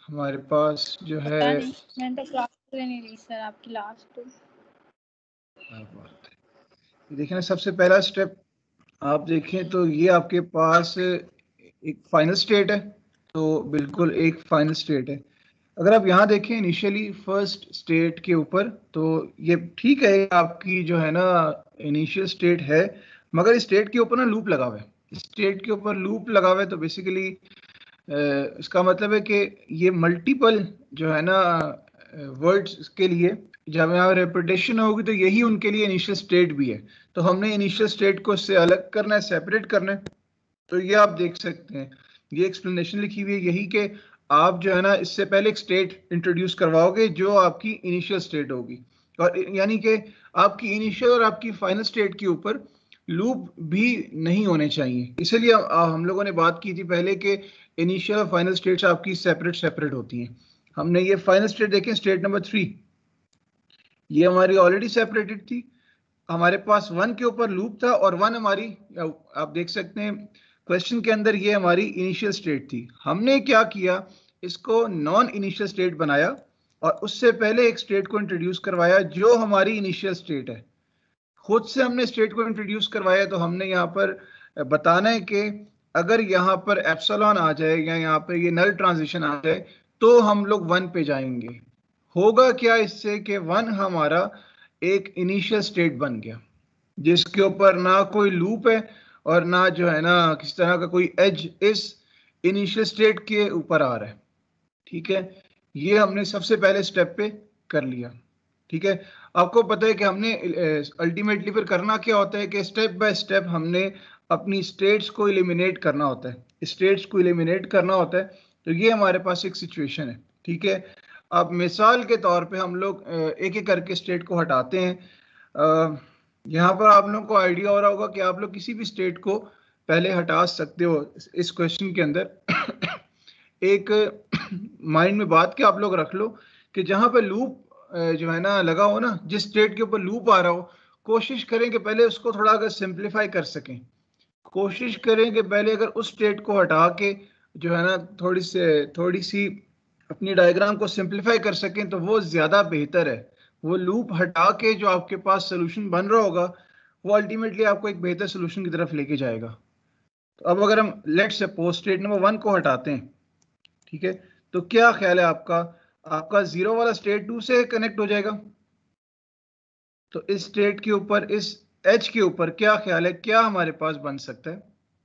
हमारे पास जो है, पता नहीं, मैंने तो क्लास नहीं ली सर आपकी लास्ट तो। देखिए ना, सबसे पहला स्टेप आप देखें तो ये आपके पास एक फाइनल स्टेट है, तो बिल्कुल एक फाइनल स्टेट है। अगर आप यहाँ देखें इनिशियली फर्स्ट स्टेट के ऊपर, तो ये ठीक है, आपकी जो है ना इनिशियल स्टेट है, मगर इस स्टेट के ऊपर ना लूप लगा हुआ है। स्टेट के ऊपर लूप लगा हुआ है, तो बेसिकली इसका मतलब है कि ये मल्टीपल जो है ना वर्ड्स के लिए जब यहाँ रेपिटेशन होगी तो यही उनके लिए इनिशियल स्टेट भी है। तो हमने इनिशियल स्टेट को इससे अलग करना है, सेपरेट करना है। तो ये आप देख सकते हैं, ये एक्सप्लेनेशन लिखी हुई है यही कि आप जो है ना इससे पहले एक स्टेट इंट्रोड्यूस करवाओगे जो आपकी इनिशियल स्टेट होगी, और यानी कि आपकी इनिशियल और आपकी फाइनल स्टेट के ऊपर लूप भी नहीं होने चाहिए। इसलिए हम लोगों ने बात की थी पहले कि इनिशियल और फाइनल स्टेट्स आपकी सेपरेट सेपरेट होती हैं। हमने ये फाइनल स्टेट देखें, स्टेट नंबर 3, ये हमारी ऑलरेडी सेपरेटेड थी। हमारे पास 1 के ऊपर लूप था और 1 हमारी, आप देख सकते हैं क्वेश्चन के अंदर, ये हमारी इनिशियल स्टेट थी। हमने क्या किया, इसको नॉन इनिशियल स्टेट बनाया और उससे पहले एक स्टेट को इंट्रोड्यूस करवाया जो हमारी इनिशियल स्टेट है। खुद से हमने स्टेट को इंट्रोड्यूस करवाया, तो हमने यहाँ पर बताना है कि अगर यहाँ पर एप्सिलॉन आ जाए या यहाँ पर ये नल ट्रांजिशन आ जाए तो हम लोग 1 पे जाएंगे। होगा क्या इससे कि 1 हमारा एक इनिशियल स्टेट बन गया जिसके ऊपर ना कोई लूप है और ना जो है ना किसी तरह का कोई एज इस इनिशियल स्टेट के ऊपर आ रहा है। ठीक है, ये हमने सबसे पहले स्टेप पे कर लिया। ठीक है, आपको पता है कि हमने अल्टीमेटली फिर करना क्या होता है कि स्टेप बाय स्टेप हमने अपनी स्टेट्स को एलिमिनेट करना होता है, स्टेट्स को एलिमिनेट करना होता है। तो ये हमारे पास एक सिचुएशन है। ठीक है, अब मिसाल के तौर पे हम लोग एक एक करके स्टेट को हटाते हैं। यहाँ पर आप लोगों को आइडिया हो रहा होगा कि आप लोग किसी भी स्टेट को पहले हटा सकते हो। इस क्वेश्चन के अंदर एक माइंड में बात के आप लोग रख लो कि जहां पे लूप जो है ना लगा हो ना, जिस स्टेट के ऊपर लूप आ रहा हो, कोशिश करें कि पहले उसको थोड़ा अगर सिंप्लीफाई कर सकें। कोशिश करें कि पहले अगर उस स्टेट को हटा के जो है ना थोड़ी सी अपनी डायग्राम को सिंप्लीफाई कर सकें तो वो ज्यादा बेहतर है। वो लूप हटा के जो आपके पास सोल्यूशन बन रहा होगा वो अल्टीमेटली आपको एक बेहतर सोल्यूशन की तरफ लेके जाएगा। तो अब अगर हम लेट्स सपोज स्टेट नंबर 1 को हटाते हैं, ठीक है, तो क्या ख्याल है आपका, आपका 0 वाला स्टेट 2 से कनेक्ट हो जाएगा। तो इस स्टेट के ऊपर, इस एच के ऊपर क्या ख्याल है, क्या हमारे पास बन सकता है।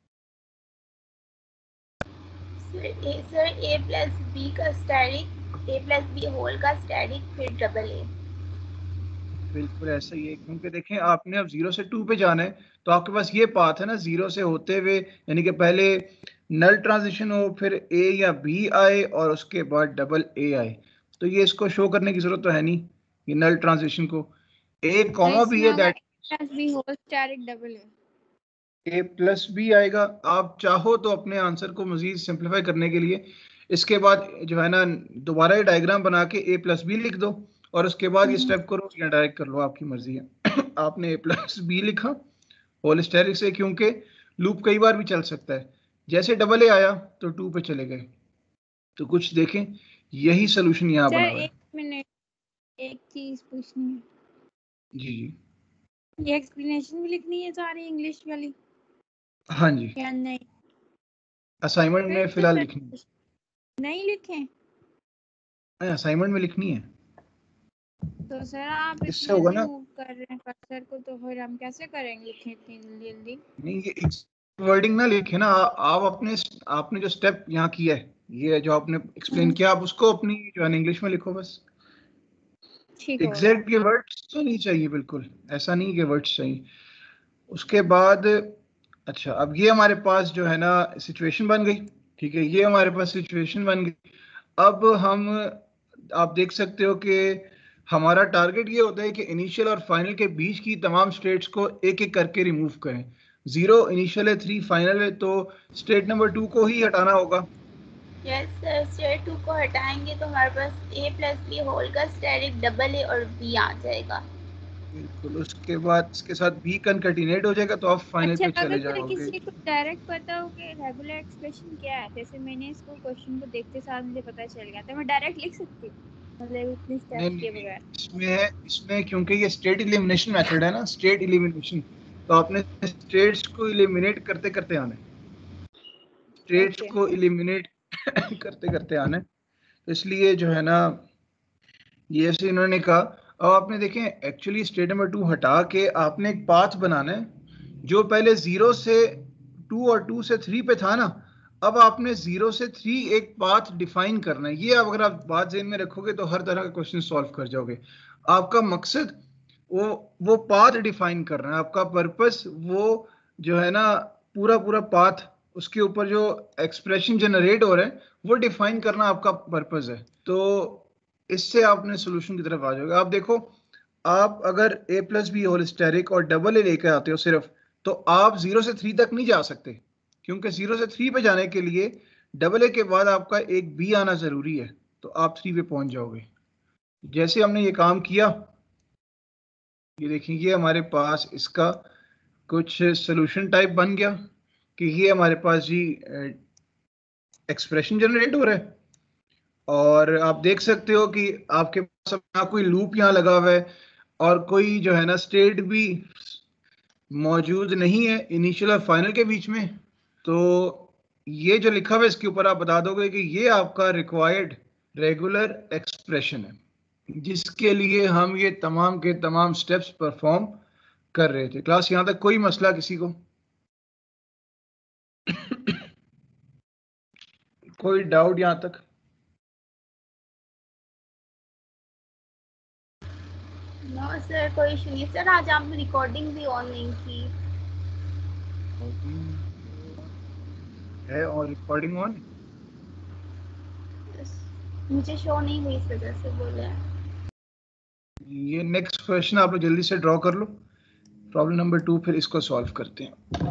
सर ए प्लस बी का static, A plus B whole का स्टैटिक, फिर डबल ए। बिल्कुल ऐसा ही है, क्योंकि देखें आपने अब 0 से 2 पे जाना है, तो आपके पास ये पाथ है ना 0 से होते हुए, यानी कि पहले नल ट्रांजिशन हो, फिर ए या बी आए और उसके बाद डबल ए आए। तो ये इसको शो करने की जरूरत तो है नहीं, ये नल ट्रांजिशन को ए कॉमा भी है, that plus B whole static double A, A plus B आएगा। आप चाहो तो अपने आंसर को मजीद सिंप्लीफाई करने के लिए इसके बाद जो है ना दोबारा ये डायग्राम बना के ए प्लस बी लिख दो और उसके बाद ये स्टेप करो या डायरेक्ट कर लो, आपकी मर्जी है। आपने ए प्लस बी लिखा होल स्टेरिक से, क्योंकि लूप कई बार भी चल सकता है। जैसे डबल ए आया तो 2 पे चले गए। तो कुछ देखें, यही सोल्यूशन यहाँ बना सर हुआ है। एक मिनट, एक चीज पूछनी है। जी जी, ये एक्सप्लेनेशन भी लिखनी है सारी इंग्लिश वाली हाँ जी, या नहीं? असाइनमेंट में फिर तो फिलहाल सर लिखनी नहीं लिखे है, असाइनमेंट में लिखनी है। तो सर आप इससे इतनी होगा जल्दी ना, मूव कर रहे हैं कर्सर को, तो फिर हम कैसे करेंगे लिखें इतनी जल्दी जल्दी? नहीं ये वर्डिंग ना लिखे ना, आप अपने, आपने जो स्टेप यहाँ किया है, ये जो आपने एक्सप्लेन किया, आप उसको अपनी जो है इंग्लिश में लिखो बस। ठीक होगा। एग्जैक्ट ये वर्ड्स तो नहीं चाहिए, बिल्कुल ऐसा नहीं कि वर्ड्स चाहिए। उसके बाद अच्छा, अब ये हमारे पास जो है ना सिचुएशन बन गई। ठीक है, ये हमारे पास सिचुएशन बन गई। अब हम, आप देख सकते हो कि हमारा टारगेट ये होता है कि इनिशियल और फाइनल के बीच की तमाम स्टेट्स को एक एक करके रिमूव करें। 0 इनिशियल है, 3 फाइनल है, तो स्टेट नंबर 2 को ही हटाना होगा। यस सर, स्टेट 2 को हटाएंगे तो हमारे पास ए प्लस बी होल का स्टैटिक डबल ए और बी आ जाएगा। बिल्कुल, उसके बाद इसके साथ बी कंकैटिनेट हो जाएगा तो आप फाइनल पे चले अगर जाओगे। किसी को डायरेक्ट पता हो कि रेगुलर एक्सप्रेशन क्या है, जैसे मैंने इसको क्वेश्चन को देखते साथ मुझे पता चल गया, तो मैं डायरेक्ट लिख सकती हूँ मतलब इतने नहीं स्टेप्स के नहीं, बगैर? इसमें क्योंकि ये स्टेट एलिमिनेशन मेथड है ना, स्टेट एलिमिनेशन, तो आपने स्टेट्स को एलिमिनेट करते करते आना है, स्टेट्स Okay. को एलिमिनेट करते करते आना है, तो इसलिए जो है ना ये ऐसे इन्होंने कहा। अब आपने देखें एक्चुअली स्टेट नंबर 2 हटा के आपने एक पाथ बनाना है जो पहले 0 से 2 और 2 से 3 पे था ना, अब आपने 0 से 3 एक पाथ डिफाइन करना है। ये अगर आप बात ज़हन में रखोगे तो हर तरह का क्वेश्चन सॉल्व कर जाओगे। आपका मकसद वो पाथ डिफाइन करना है, आपका पर्पस वो जो है ना पूरा पूरा पाथ, उसके ऊपर जो एक्सप्रेशन जनरेट हो रहे हैं वो डिफाइन करना आपका पर्पस है। तो इससे आपने सोल्यूशन की तरफ आ जाओगे। आप देखो, आप अगर A plus B whole steric और डबल ए लेकर आते हो सिर्फ, तो आप 0 से 3 तक नहीं जा सकते, क्योंकि 0 से 3 पे जाने के लिए डबल ए के बाद आपका एक बी आना जरूरी है, तो आप 3 पे पहुंच जाओगे। जैसे हमने ये काम किया, ये देखिए हमारे पास इसका कुछ सोल्यूशन टाइप बन गया कि ये हमारे पास जी एक्सप्रेशन जनरेट हो रहा है, और आप देख सकते हो कि आपके पास यहाँ कोई लूप यहाँ लगा हुआ है और कोई जो है ना स्टेट भी मौजूद नहीं है इनिशियल और फाइनल के बीच में। तो ये जो लिखा हुआ है इसके ऊपर आप बता दोगे कि ये आपका रिक्वायर्ड रेगुलर एक्सप्रेशन है जिसके लिए हम ये तमाम के तमाम स्टेप्स परफॉर्म कर रहे थे। क्लास यहाँ तक कोई मसला किसी को? कोई डाउट यहाँ तक? नो सर, कोई इशू नहीं सर। आज आपने रिकॉर्डिंग भी ऑन नहीं की है और रिकॉर्डिंग ऑन? मुझे शो नहीं हुई, इस वजह से बोले। ये नेक्स्ट क्वेश्चन आप लोग जल्दी से ड्रॉ कर लो, प्रॉब्लम नंबर 2, फिर इसको सॉल्व करते हैं।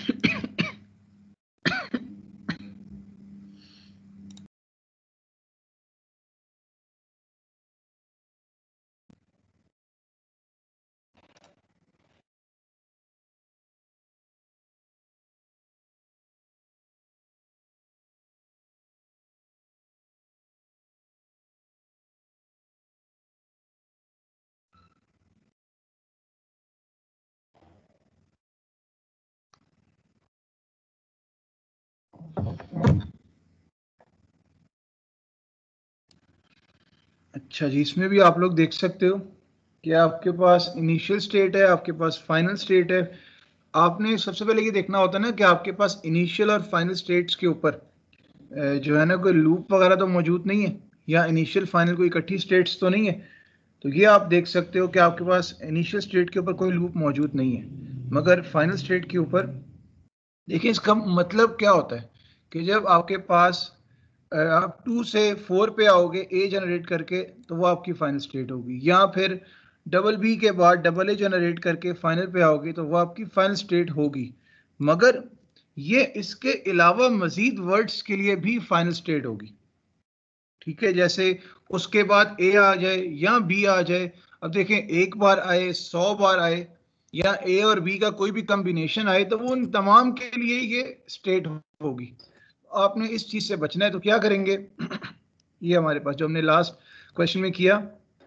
अच्छा जी, इसमें भी आप लोग देख सकते हो कि आपके पास इनिशियल स्टेट है, आपके पास फाइनल स्टेट है। आपने सबसे पहले ये देखना होता है ना कि आपके पास इनिशियल और फाइनल स्टेट्स के ऊपर जो है ना कोई लूप वगैरह तो मौजूद नहीं है, या इनिशियल फाइनल कोई इकट्ठी स्टेट्स तो नहीं है। तो ये आप देख सकते हो कि आपके पास इनिशियल स्टेट के ऊपर कोई लूप मौजूद नहीं है, मगर फाइनल स्टेट के ऊपर। देखिए इसका मतलब क्या होता है कि जब आपके पास आप 2 से 4 पे आओगे ए जनरेट करके, तो वो आपकी फाइनल स्टेट होगी, या फिर डबल बी के बाद डबल ए जनरेट करके फाइनल पे आओगे तो वो आपकी फाइनल स्टेट होगी। मगर ये इसके अलावा मजीद वर्ड्स के लिए भी फाइनल स्टेट होगी। ठीक है, जैसे उसके बाद ए आ जाए या बी आ जाए। अब देखें, एक बार आए, 100 बार आए, या ए और बी का कोई भी कॉम्बिनेशन आए, तो वो उन तमाम के लिए ये स्टेट होगी। आपने इस चीज से बचना है, तो क्या करेंगे? ये हमारे पास जो हमने लास्ट क्वेश्चन में किया,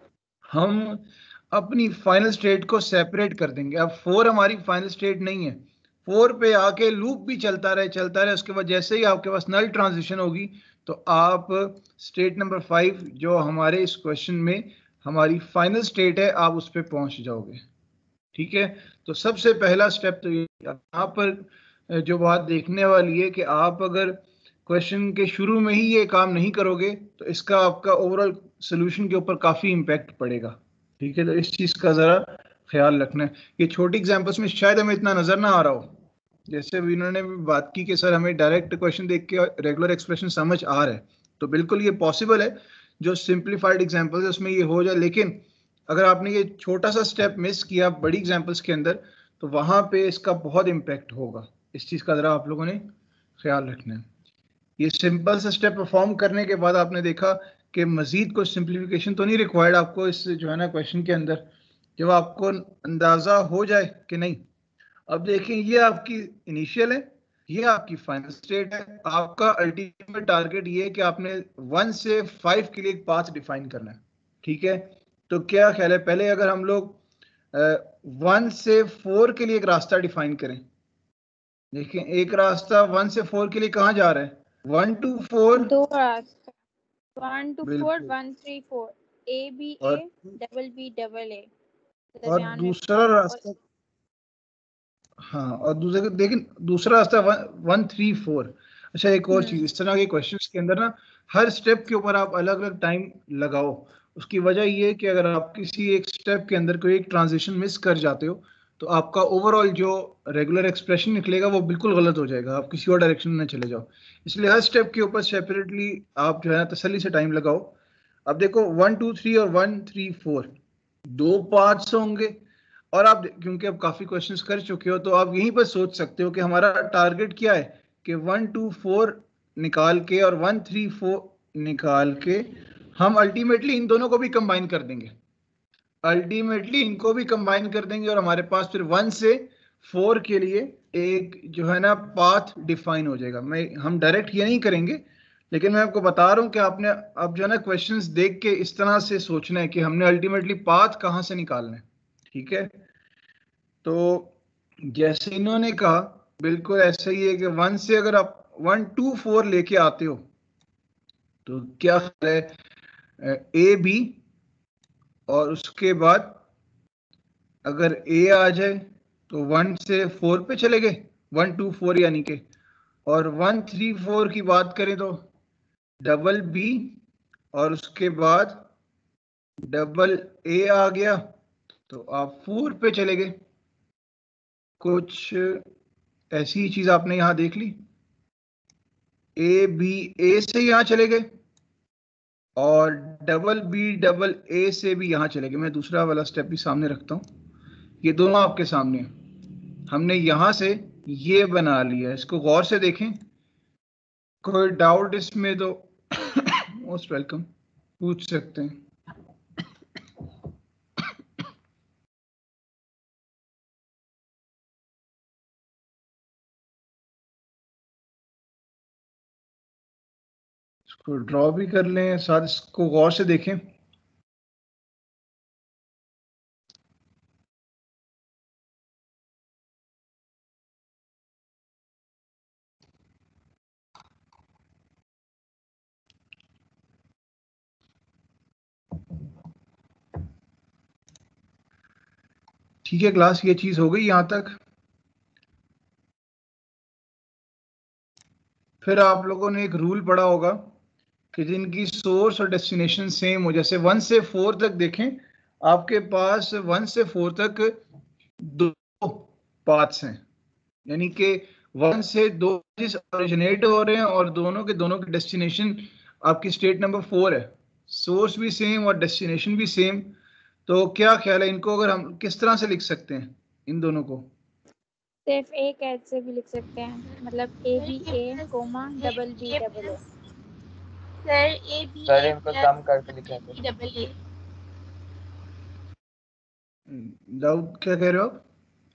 हम अपनी फाइनल स्टेट को सेपरेट कर देंगे। अब 4 हमारी फाइनल स्टेट नहीं है, 4 पे आके लूप भी चलता रहे, उसके बाद जैसे ही आपके पास नल ट्रांजिशन होगी तो आप स्टेट नंबर 5 जो हमारे इस क्वेश्चन में हमारी फाइनल स्टेट है, आप उस पर पहुंच जाओगे। ठीक है, तो सबसे पहला स्टेप तो यहाँ पर जो बात देखने वाली है कि आप अगर क्वेश्चन के शुरू में ही ये काम नहीं करोगे तो इसका आपका ओवरऑल सोल्यूशन के ऊपर काफ़ी इम्पैक्ट पड़ेगा। ठीक है, तो इस चीज़ का ज़रा ख्याल रखना है। ये छोटी एग्जाम्पल्स में शायद हमें इतना नज़र ना आ रहा हो, जैसे अभी इन्होंने भी बात की कि सर हमें डायरेक्ट क्वेश्चन देख के रेगुलर एक्सप्रेशन समझ आ रहा है, तो बिल्कुल ये पॉसिबल है जो सिंप्लीफाइड एग्जाम्पल्स है उसमें ये हो जाए। लेकिन अगर आपने ये छोटा सा स्टेप मिस किया बड़ी एग्जाम्पल्स के अंदर, तो वहां पे इसका बहुत इम्पैक्ट होगा। इस चीज़ का ज़रा आप लोगों ने ख्याल रखना है। ये सिंपल सा स्टेप परफॉर्म करने के बाद आपने देखा कि मजीद कोई सिंप्लीफिकेशन तो नहीं रिक्वायर्ड आपको इस जो है ना क्वेश्चन के अंदर। जब आपको अंदाजा हो जाए कि नहीं, अब देखें ये आपकी इनिशियल है, ये आपकी फाइनल स्टेट है। आपका अल्टीमेट टारगेट ये है कि आपने 1 से 5 के लिए एक पाथ डिफाइन करना है, ठीक है। तो क्या ख्याल है, पहले अगर हम लोग 1 से 4 के लिए एक रास्ता डिफाइन करें। देखिए एक रास्ता 1 से 4 के लिए कहाँ जा रहा है, 1 to 4, दो रास्ता 1 to 4 बिल्कुल, 1 3 4 A B A और double B double A और दरमियान में दूसरा 5 रास्ता, हाँ, और दूसरे देखिए दूसरा रास्ता 1 3 4। अच्छा एक और चीज, इस तरह के क्वेश्चंस के अंदर ना हर स्टेप के ऊपर आप अलग अलग टाइम लगाओ। उसकी वजह ये है कि अगर आप किसी एक स्टेप के अंदर कोई एक ट्रांजिशन मिस कर जाते हो तो आपका ओवरऑल जो रेगुलर एक्सप्रेशन निकलेगा वो बिल्कुल गलत हो जाएगा, आप किसी और डायरेक्शन में चले जाओ। इसलिए हर स्टेप के ऊपर सेपरेटली आप जो है तसल्ली से टाइम लगाओ। अब देखो 1 2 3 और 1 3 4 दो पार्ट्स होंगे, और आप क्योंकि अब काफी क्वेश्चंस कर चुके हो तो आप यहीं पर सोच सकते हो कि हमारा टारगेट क्या है कि 1 2 4 निकाल के और 1 3 4 निकाल के हम अल्टीमेटली इन दोनों को भी कंबाइन कर देंगे, अल्टीमेटली इनको भी कंबाइन कर देंगे और हमारे पास फिर 1 से 4 के लिए एक जो है ना पाथ डिफाइन हो जाएगा। हम डायरेक्ट ये नहीं करेंगे, लेकिन मैं आपको बता रहा हूं कि आपने अब जो है ना क्वेश्चंस देख के इस तरह से सोचना है कि हमने अल्टीमेटली पाथ कहां से निकालना है, ठीक है। तो जैसे इन्होंने कहा बिल्कुल ऐसा ही है कि 1 से अगर आप 1 2 4 लेके आते हो तो क्या है, ए बी, और उसके बाद अगर ए आ जाए तो 1 से 4 पे चले गए, 1 2 4 यानी के, और 1 3 4 की बात करें तो डबल बी और उसके बाद डबल ए आ गया तो आप 4 पे चले गए। कुछ ऐसी ही चीज आपने यहां देख ली, ए बी ए से यहां चले गए और डबल बी डबल ए से भी यहां चले गए। मैं दूसरा वाला स्टेप भी सामने रखता हूं, ये दोनों आपके सामने हैं। हमने यहां से ये बना लिया, इसको गौर से देखें, कोई डाउट इसमें तो मोस्ट वेलकम पूछ सकते हैं। इसको ड्रॉ भी कर लें, साथ इसको गौर से देखें। ठीक है क्लास, ये चीज हो गई यहां तक। फिर आप लोगों ने एक रूल पढ़ा होगा कि जिनकी सोर्स और डेस्टिनेशन सेम हो, जैसे 1 से 4 तक देखें, आपके पास 1 से 4 तक दो पाथ्स हैं, यानी कि 1 से 2 ओरिजिनेट हो रहे हैं और दोनों के डेस्टिनेशन आपकी स्टेट नंबर 4 है, सोर्स भी सेम और डेस्टिनेशन भी सेम। तो क्या ख्याल है, इनको अगर हम किस तरह से लिख सकते हैं इन दोनों को? सिर्फ एक ऐसे भी लिख सकते हैं, मतलब A B A comma double B double A. Sir A B sir A इनको कम करके लिखेंगे। Double A. दाऊद क्या कह रहे हो आप?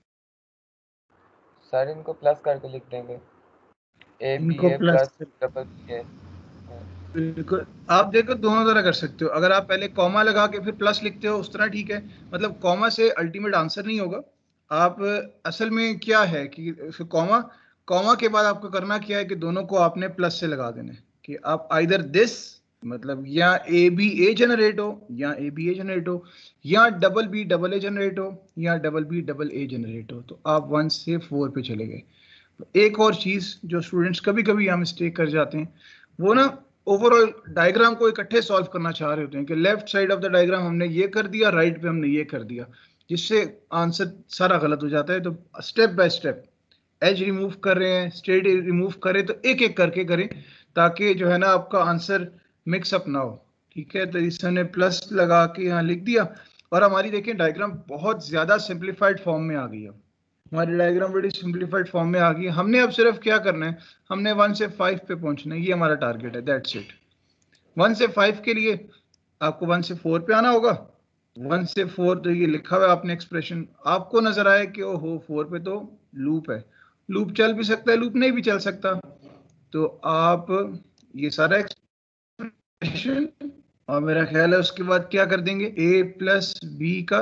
सर इनको प्लस करके लिख देंगे, ए बी इनको A plus, plus double B A. बिल्कुल, आप देखो दोनों तरह कर सकते हो। अगर आप पहले कॉमा लगा के फिर प्लस लिखते हो उस तरह ठीक है, मतलब कॉमा से अल्टीमेट आंसर नहीं होगा। आप असल में क्या है कि कॉमा कॉमा के बाद आपको करना क्या है कि दोनों को आपने प्लस से लगा देना है कि आप आइदर दिस, मतलब या ए बी ए जनरेट हो या ए बी ए जनरेट हो, या double B double A generate हो या double B double A generate हो। तो आप 1 से 4 पे चले गए। एक और चीज जो स्टूडेंट्स कभी कभी यहाँ मिस्टेक कर जाते हैं, वो ना ओवरऑल डायग्राम को इकट्ठे सॉल्व करना चाह रहे होते हैं कि left side of the diagram हमने ये कर दिया, राइट पे हमने ये कर दिया, जिससे आंसर सारा गलत हो जाता है। तो step by step edge remove कर रहे हैं, स्ट्रेट रिमूव करें तो एक एक करके करें, ताकि जो है ना आपका आंसर मिक्सअप ना हो, ठीक है। तो इसने प्लस लगा के यहाँ लिख दिया और हमारी देखें डायग्राम बहुत ज्यादा सिंप्लीफाइड फॉर्म में आ गई है। हमारी डायग्राम बड़ी सिंप्लीफाइड फॉर्म में आ गई। हमने अब सिर्फ क्या करना है, हमने 1 से 5 पे पहुंचना है, ये हमारा टारगेट है, दैट्स इट। 1 से 5 के लिए आपको 1 से 4 पे आना होगा 1 से 4 तो ये लिखा हुआ है आपने एक्सप्रेशन, आपको नजर आए कि ओहो 4 पे तो लूप है, लूप चल भी सकता है, लूप नहीं भी चल सकता, तो आप ये सारा एक्सप्रेशन और मेरा ख्याल है उसके बाद क्या कर देंगे, a प्लस बी का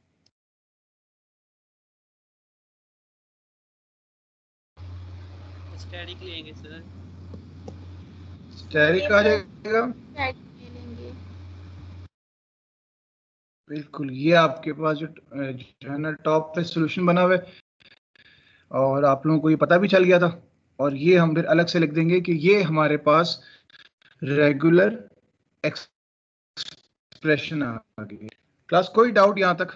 स्टैटिक लेंगे सर, स्टैटिक आ जाएगा। स्टैटिक ले लेंगे। बिल्कुल, ये आपके पास जो है ना टॉप पे सॉल्यूशन बना हुआ है और आप लोगों को ये पता भी चल गया था, और ये हम फिर अलग से लिख देंगे कि ये हमारे पास रेगुलर एक्सप्रेशन आ गई। क्लास कोई डाउट यहाँ तक?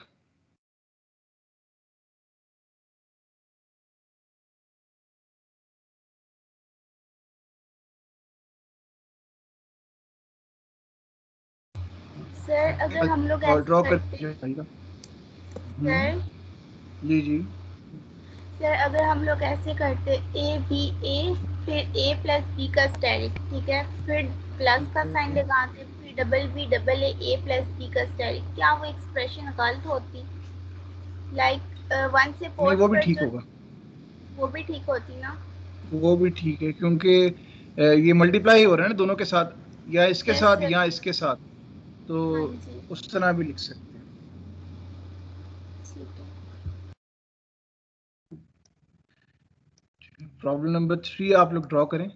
सर अगर हम लोग ऐसे ड्रॉ करते कर सर जी जी सर अगर हम लोग ऐसे करते ए बी ए, फिर ए प्लस बी का स्टैटिक, ठीक है, फिर प्लस का साइन लगाते, फिर double B double A plus B का स्टैटिक, क्या वो एक्सप्रेशन गलत होती? लाइक 1 से नहीं, 4 वो भी पर ठीक जो होगा, वो भी ठीक होती ना? वो भी ठीक है, क्योंकि ये मल्टीप्लाई हो रहा है ना दोनों के साथ, या इसके यस साथ सर। या इसके साथ, तो हाँ जी उस तरह भी लिख सकते हैं। ठीक है। प्रॉब्लम नंबर 3 आप लोग ड्रॉ करें।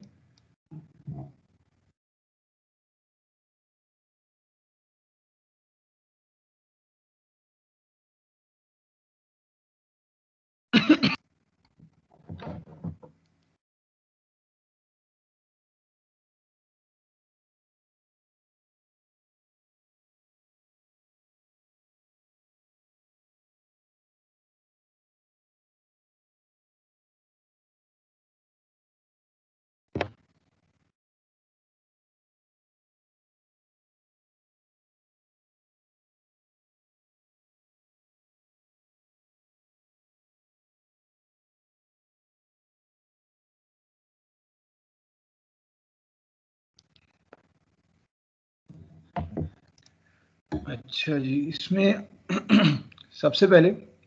अच्छा जी, इसमें सबसे पहले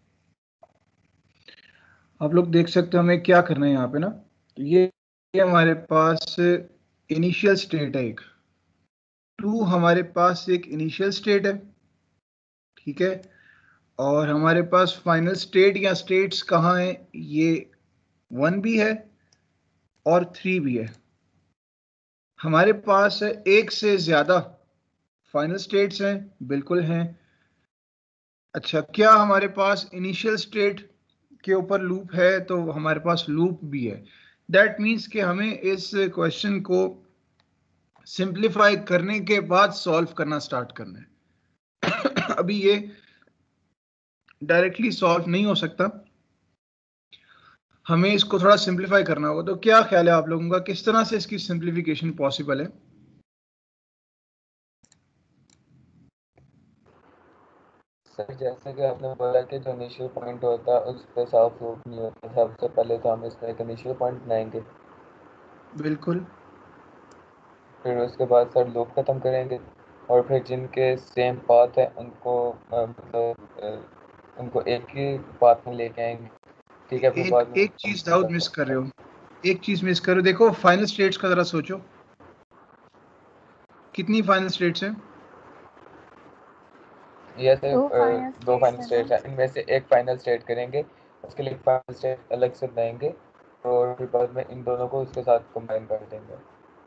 आप लोग देख सकते हो हमें क्या करना है यहाँ पे ना, तो ये हमारे पास इनिशियल स्टेट है, एक 2 हमारे पास एक इनिशियल स्टेट है, ठीक है, और हमारे पास फाइनल स्टेट या स्टेट्स कहाँ है, ये 1 भी है और 3 भी है। हमारे पास एक से ज्यादा फाइनल स्टेट्स हैं, बिल्कुल हैं। अच्छा, क्या हमारे पास इनिशियल स्टेट के ऊपर लूप है? तो हमारे पास लूप भी है। दैट मीन्स कि हमें इस क्वेश्चन को सिंप्लीफाई करने के बाद सॉल्व करना स्टार्ट करना है। अभी ये डायरेक्टली सॉल्व नहीं हो सकता, हमें इसको थोड़ा सिंप्लीफाई करना होगा। तो क्या ख्याल है आप लोगों का, किस तरह से इसकी सिंप्लीफिकेशन पॉसिबल है? सर जैसे कि आपने बोला कि जो इनिशियल पॉइंट होता है उस पे साफ लूप नहीं होता, सबसे पहले तो हम इसका एक इनिशियल पॉइंट बनाएंगे, बिल्कुल, फिर उसके बाद सर लूप खत्म करेंगे, और फिर जिनके सेम पाथ है उनको उनको एक ही पाथ में लेके आएंगे, ठीक है, फिर एक बाद में एक चीज दाऊद मिस कर रहे हो, एक चीज मिस कर रहे हो। देखो फाइनल स्टेट्स का जरा सोचो, कितनी फाइनल स्टेट्स हैं? ये सिर्फ दो फाइनल दो फाइनल स्टेट्स स्टेट्स है हैं, इनमें से एक फाइनल स्टेट करेंगे, उसके लिए फाइनल स्टेट अलग से बनाएंगे और फिर बाद में इन दोनों को उसके साथ कंबाइन कर देंगे।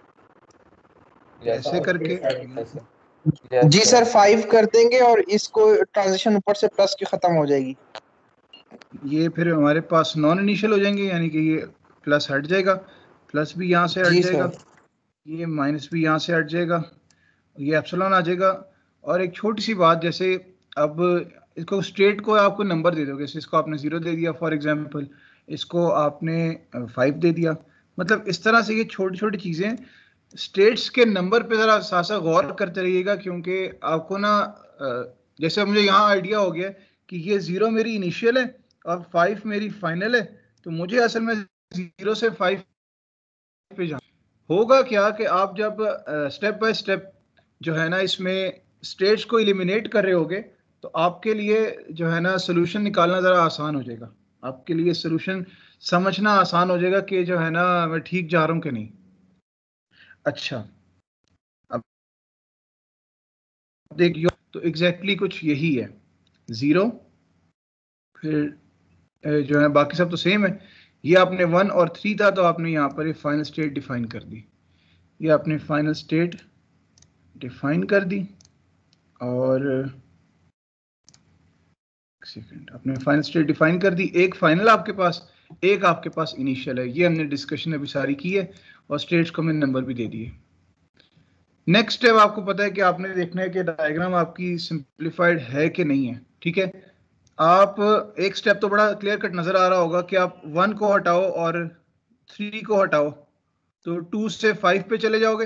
कैसे करके? जी सर 5 कर देंगे और इसको ट्रांजिशन ऊपर से प्लस की खत्म हो जाएगी। ये फिर हमारे पास नॉन इनिशियल हो जाएंगे, यानी कि ये प्लस हट जाएगा, प्लस भी यहाँ से हट जी जाएगा, सर। ये माइनस भी यहाँ से हट जाएगा, ये एप्सिलॉन आ जाएगा। और एक छोटी सी बात, जैसे अब इसको स्टेट को आपको नंबर दे दोगे, जैसे इसको आपने 0 दे दिया फॉर एग्जांपल, इसको आपने 5 दे दिया, मतलब इस तरह से ये छोटी छोटी चीज़ें, स्टेट्स के नंबर पे ज़रा सा गौर करते रहिएगा, क्योंकि आपको ना जैसे मुझे यहाँ आइडिया हो गया कि ये 0 मेरी इनिशियल है और 5 मेरी फाइनल है, तो मुझे असल में 0 से 5 पे जाना होगा। क्या कि आप जब स्टेप बाय स्टेप जो है ना इसमें स्टेट्स को एलिमिनेट कर रहे होगे, तो तो आपके लिए जो है ना सोल्यूशन निकालना ज़रा आसान हो जाएगा, आपके लिए सोल्यूशन समझना आसान हो जाएगा कि जो है ना मैं ठीक जा रहा हूँ कि नहीं। अच्छा, अब देखिए तो एग्जैक्टली कुछ यही है, 0 फिर जो है बाकी सब तो सेम है। ये आपने 1 और 3 था तो आपने यहाँ पर फाइनल स्टेट डिफाइन कर दी, ये आपने फाइनल स्टेट डिफाइन कर दी और सेकंड आपने फाइनल स्टेट डिफाइन कर दी। एक फाइनल आपके पास, एक आपके पास इनिशियल है। ये हमने डिस्कशन अभी सारी की है और स्टेट्स को हमने नंबर भी दे दिए। नेक्स्ट स्टेप आपको पता है कि आपने देखना है कि डायग्राम आपकी सिंप्लीफाइड है कि नहीं है। ठीक है, आप एक स्टेप तो बड़ा क्लियर कट नजर आ रहा होगा कि आप 1 को हटाओ और 3 को हटाओ तो 2 से 5 पे चले जाओगे।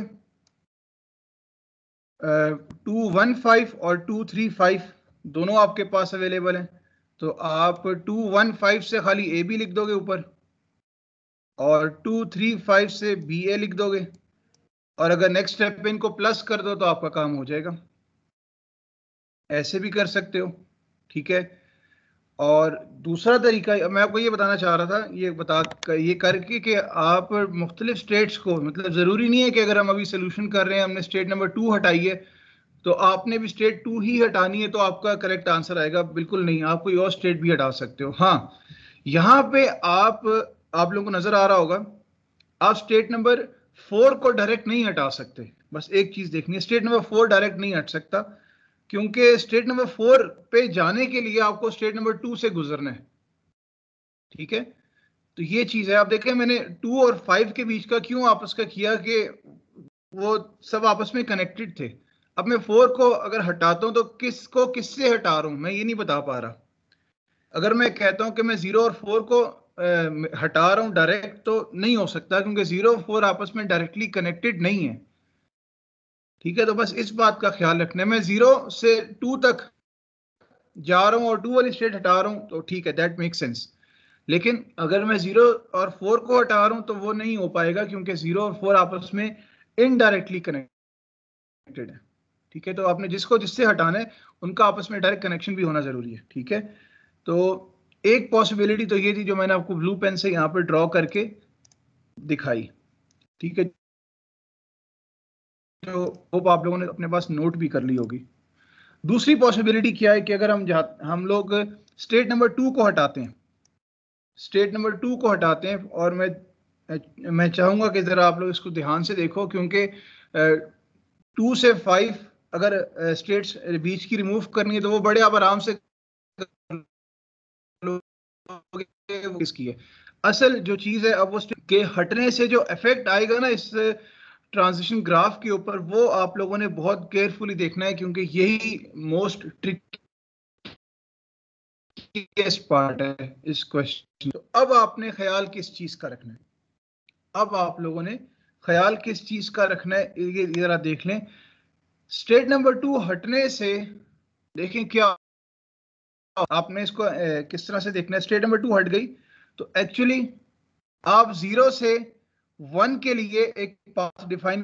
2 1 5 और 2 3 5 दोनों आपके पास अवेलेबल हैं, तो आप 2 1 5 से खाली ए बी लिख दोगे ऊपर और 2 3 5 से बी ए लिख दोगे, और अगर नेक्स्ट स्टेप पे इनको प्लस कर दो तो आपका काम हो जाएगा। ऐसे भी कर सकते हो, ठीक है। और दूसरा तरीका मैं आपको ये बताना चाह रहा था, ये करके कि आप मुख्तलिफ स्टेट्स को, मतलब ज़रूरी नहीं है कि अगर हम अभी सोल्यूशन कर रहे हैं हमने स्टेट नंबर 2 हटाई है तो आपने भी स्टेट 2 ही हटानी है तो आपका करेक्ट आंसर आएगा, बिल्कुल नहीं, आप कोई और स्टेट भी हटा सकते हो। हाँ, यहाँ पे आप लोगों को नजर आ रहा होगा, आप स्टेट नंबर 4 को डायरेक्ट नहीं हटा सकते। बस एक चीज देखनी है, स्टेट नंबर 4 डायरेक्ट नहीं हट सकता क्योंकि स्टेट नंबर 4 पे जाने के लिए आपको स्टेट नंबर 2 से गुजरना है। ठीक है, तो ये चीज है। आप देखें मैंने 2 और 5 के बीच का क्यों आपस का किया कि वो सब आपस में कनेक्टेड थे। अब मैं 4 को अगर हटाता हूं तो किसको किससे हटा रहा हूं मैं ये नहीं बता पा रहा। अगर मैं कहता हूं कि मैं 0 और 4 को हटा रहा हूं डायरेक्ट तो नहीं हो सकता क्योंकि 0 और 4 आपस में डायरेक्टली कनेक्टेड नहीं है। ठीक है, तो बस इस बात का ख्याल रखना है। मैं 0 से 2 तक जा रहा हूं और 2 वाली स्टेट हटा रहा हूं तो ठीक है, दैट मेक सेंस। लेकिन अगर मैं 0 और 4 को हटा रहा हूं तो वो नहीं हो पाएगा क्योंकि 0 और 4 आपस में इनडायरेक्टली कनेक्टेड है। ठीक है, तो आपने जिसको जिससे हटाना है उनका आपस में डायरेक्ट कनेक्शन भी होना जरूरी है। ठीक है, तो एक पॉसिबिलिटी तो ये थी जो मैंने आपको ब्लू पेन से यहाँ पर ड्रॉ करके दिखाई। ठीक है, तो होप आप लोगों ने अपने पास नोट भी कर ली होगी। दूसरी पॉसिबिलिटी क्या है कि अगर हम लोग स्टेट नंबर 2 को हटाते हैं, स्टेट नंबर 2 को हटाते हैं, और मैं चाहूंगा कि जरा आप लोग इसको ध्यान से देखो क्योंकि 2 से 5 अगर स्टेट्स बीच की रिमूव करनी है तो वो बड़े आप आराम से इसकी है। असल जो चीज है अब वो के हटने से जो इफेक्ट आएगा ना इस ट्रांजिशन ग्राफ के ऊपर, वो आप लोगों ने बहुत केयरफुली देखना है क्योंकि यही मोस्ट ट्रिकीएस्ट पार्ट है इस क्वेश्चन। तो अब आपने ख्याल किस चीज का रखना है, अब आप लोगों ने ख्याल किस चीज का रखना है ये जरा देख लें। स्टेट नंबर 2 हटने से देखें क्या आपने इसको किस तरह से देखना है। स्टेट नंबर 2 हट गई तो एक्चुअली आप 0 से 1 के लिए एक पाथ डिफाइन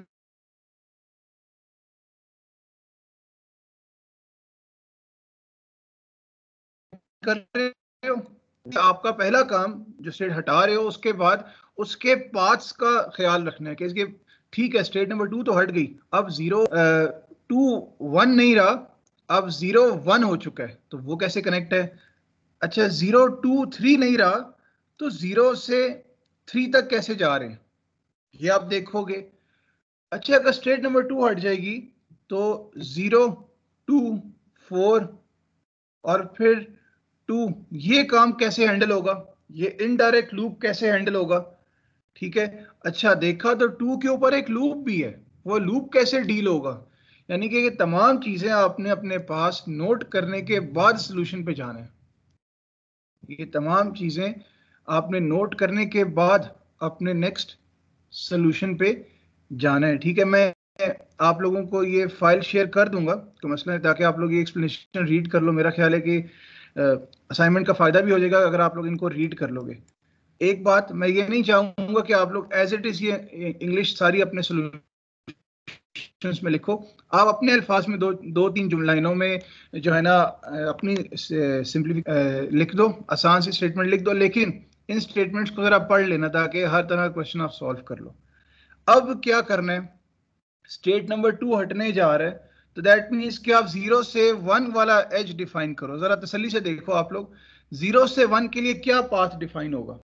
कर रहे हो। आपका पहला काम जो स्टेट हटा रहे हो उसके बाद उसके पाथ्स का ख्याल रखना है कि इसके ठीक है स्टेट नंबर 2 तो हट गई, अब 0 2 1 नहीं रहा, अब 0 1 हो चुका है तो वो कैसे कनेक्ट है। अच्छा 0 2 3 नहीं रहा तो 0 से 3 तक कैसे जा रहे हैं ये आप देखोगे। अच्छा अगर स्टेट नंबर 2 हट जाएगी तो 0 2 4 और फिर 2 ये काम कैसे हैंडल होगा, ये इनडायरेक्ट लूप कैसे हैंडल होगा। ठीक है, अच्छा देखा तो 2 के ऊपर एक लूप भी है, वो लूप कैसे डील होगा। यानी कि ये तमाम चीजें आपने अपने पास नोट करने के बाद सॉल्यूशन पे जाना है। ये तमाम चीजें आपने नोट करने के बाद अपने नेक्स्ट सॉल्यूशन पे जाना है। ठीक है, मैं आप लोगों को ये फाइल शेयर कर दूंगा तो मसला है ताकि आप लोग ये एक्सप्लेनेशन रीड कर लो। मेरा ख्याल है कि असाइनमेंट का फायदा भी हो जाएगा अगर आप लोग इनको रीड कर लोगे। एक बात मैं ये नहीं चाहूंगा कि आप लोग एज इट इज ये इंग्लिश सारी अपने क्वेश्चंस में लिखो, आप अपने अल्फाज में दो तीन लाइनों में जो है ना अपनी लिख दो, आसान सी स्टेटमेंट लिख दो, लेकिन इन स्टेटमेंट्स को जरा पढ़ लेना ताकि हर तरह का क्वेश्चन आप सॉल्व कर लो। अब क्या करना है, स्टेट नंबर 2 हटने जा रहा है, तो दैट मीन्स कि आप 0 से 1 वाला एज डिफाइन करो। जरा तसल्ली से देखो आप लोग, 0 से 1 के लिए क्या पाथ डिफाइन होगा?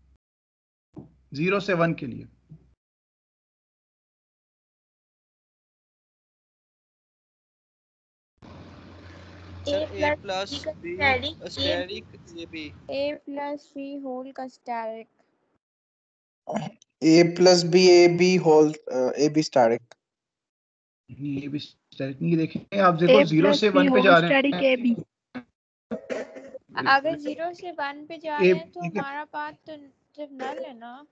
0 से 1 के लिए A plus B asterisk AB। A plus B whole का static। A plus B AB whole AB static। ये भी स्टैटिक नहीं, देखें आप देखो 0 से 1 पे जा रहे हैं। अगर 0 से 1 पे जा रहे हैं तो हमारा पाथ तो सिर्फ नल है ना।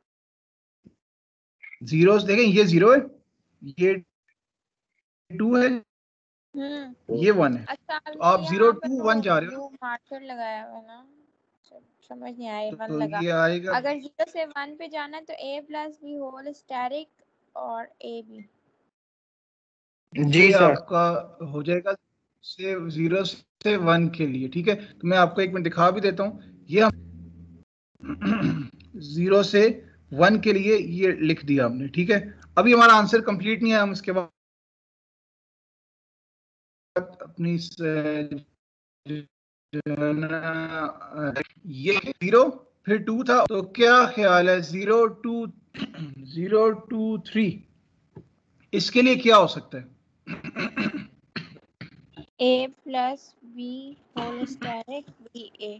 0 देखें, ये 0 है, ये 2 है, ये 1 है। अच्छा, तो आप 0 to 1 जा रहे हो, मार्कर लगाया हुआ है ना, समझ नहीं आया, 1 तो लगा। ये आएगा। अगर 0 से 1 पे जाना है तो A plus B whole static और AB। जी सर, आपका हो जाएगा से 0 से 1 के लिए, ठीक है। तो मैं आपको एक मिनट दिखा भी देता हूँ, ये हम 0 से 1 के लिए ये लिख दिया हमने, ठीक है। अभी हमारा आंसर कंप्लीट नहीं है, हम इसके बाद अपनी ये 0 फिर 2 था, तो क्या ख्याल है 0 to 3 इसके लिए क्या हो सकता है? A plus B whole static BA।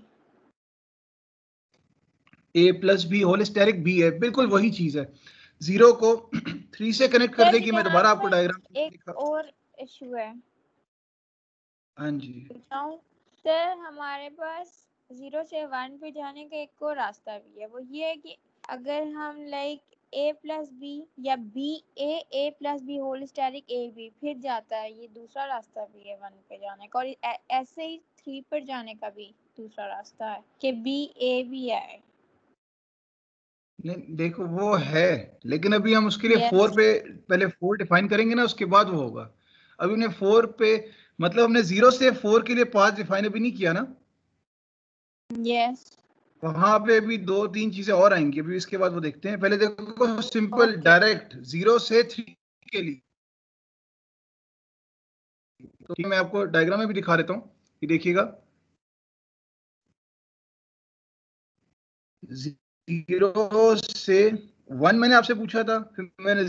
A plus B whole steric B है, बिल्कुल वही चीज है। 0 को 3 से कनेक्ट कर देगी। मैं दोबारा आपको डायग्राम एक और इशू है। हाँ जी, सर हमारे पास 0 से 1 पे जाने का एक और रास्ता भी है, वो ये है कि अगर हम लाइक A plus B या A plus B whole steric AB फिर जाता है, ये दूसरा रास्ता भी है 1 पे जाने का, और ऐसे ही 3 पर जाने का भी दूसरा रास्ता है कि BA भी आए। नहीं देखो वो है, लेकिन अभी हम उसके लिए 4 पे पहले 4 डिफाइन करेंगे ना, उसके बाद वो होगा। अभी हमने 4 पे मतलब हमने 0 से 4 के लिए पाथ डिफाइन अभी नहीं किया ना। यस, वहां पे भी 2-3 चीजें और आएंगी अभी, इसके बाद वो देखते हैं। पहले देखो सिंपल डायरेक्ट 0 से 3 के लिए, तो मैं आपको डायग्राम में भी दिखा देता हूँ, ये देखिएगा। 0 से 1 मैंने आपसे पूछा था, फिर मैंने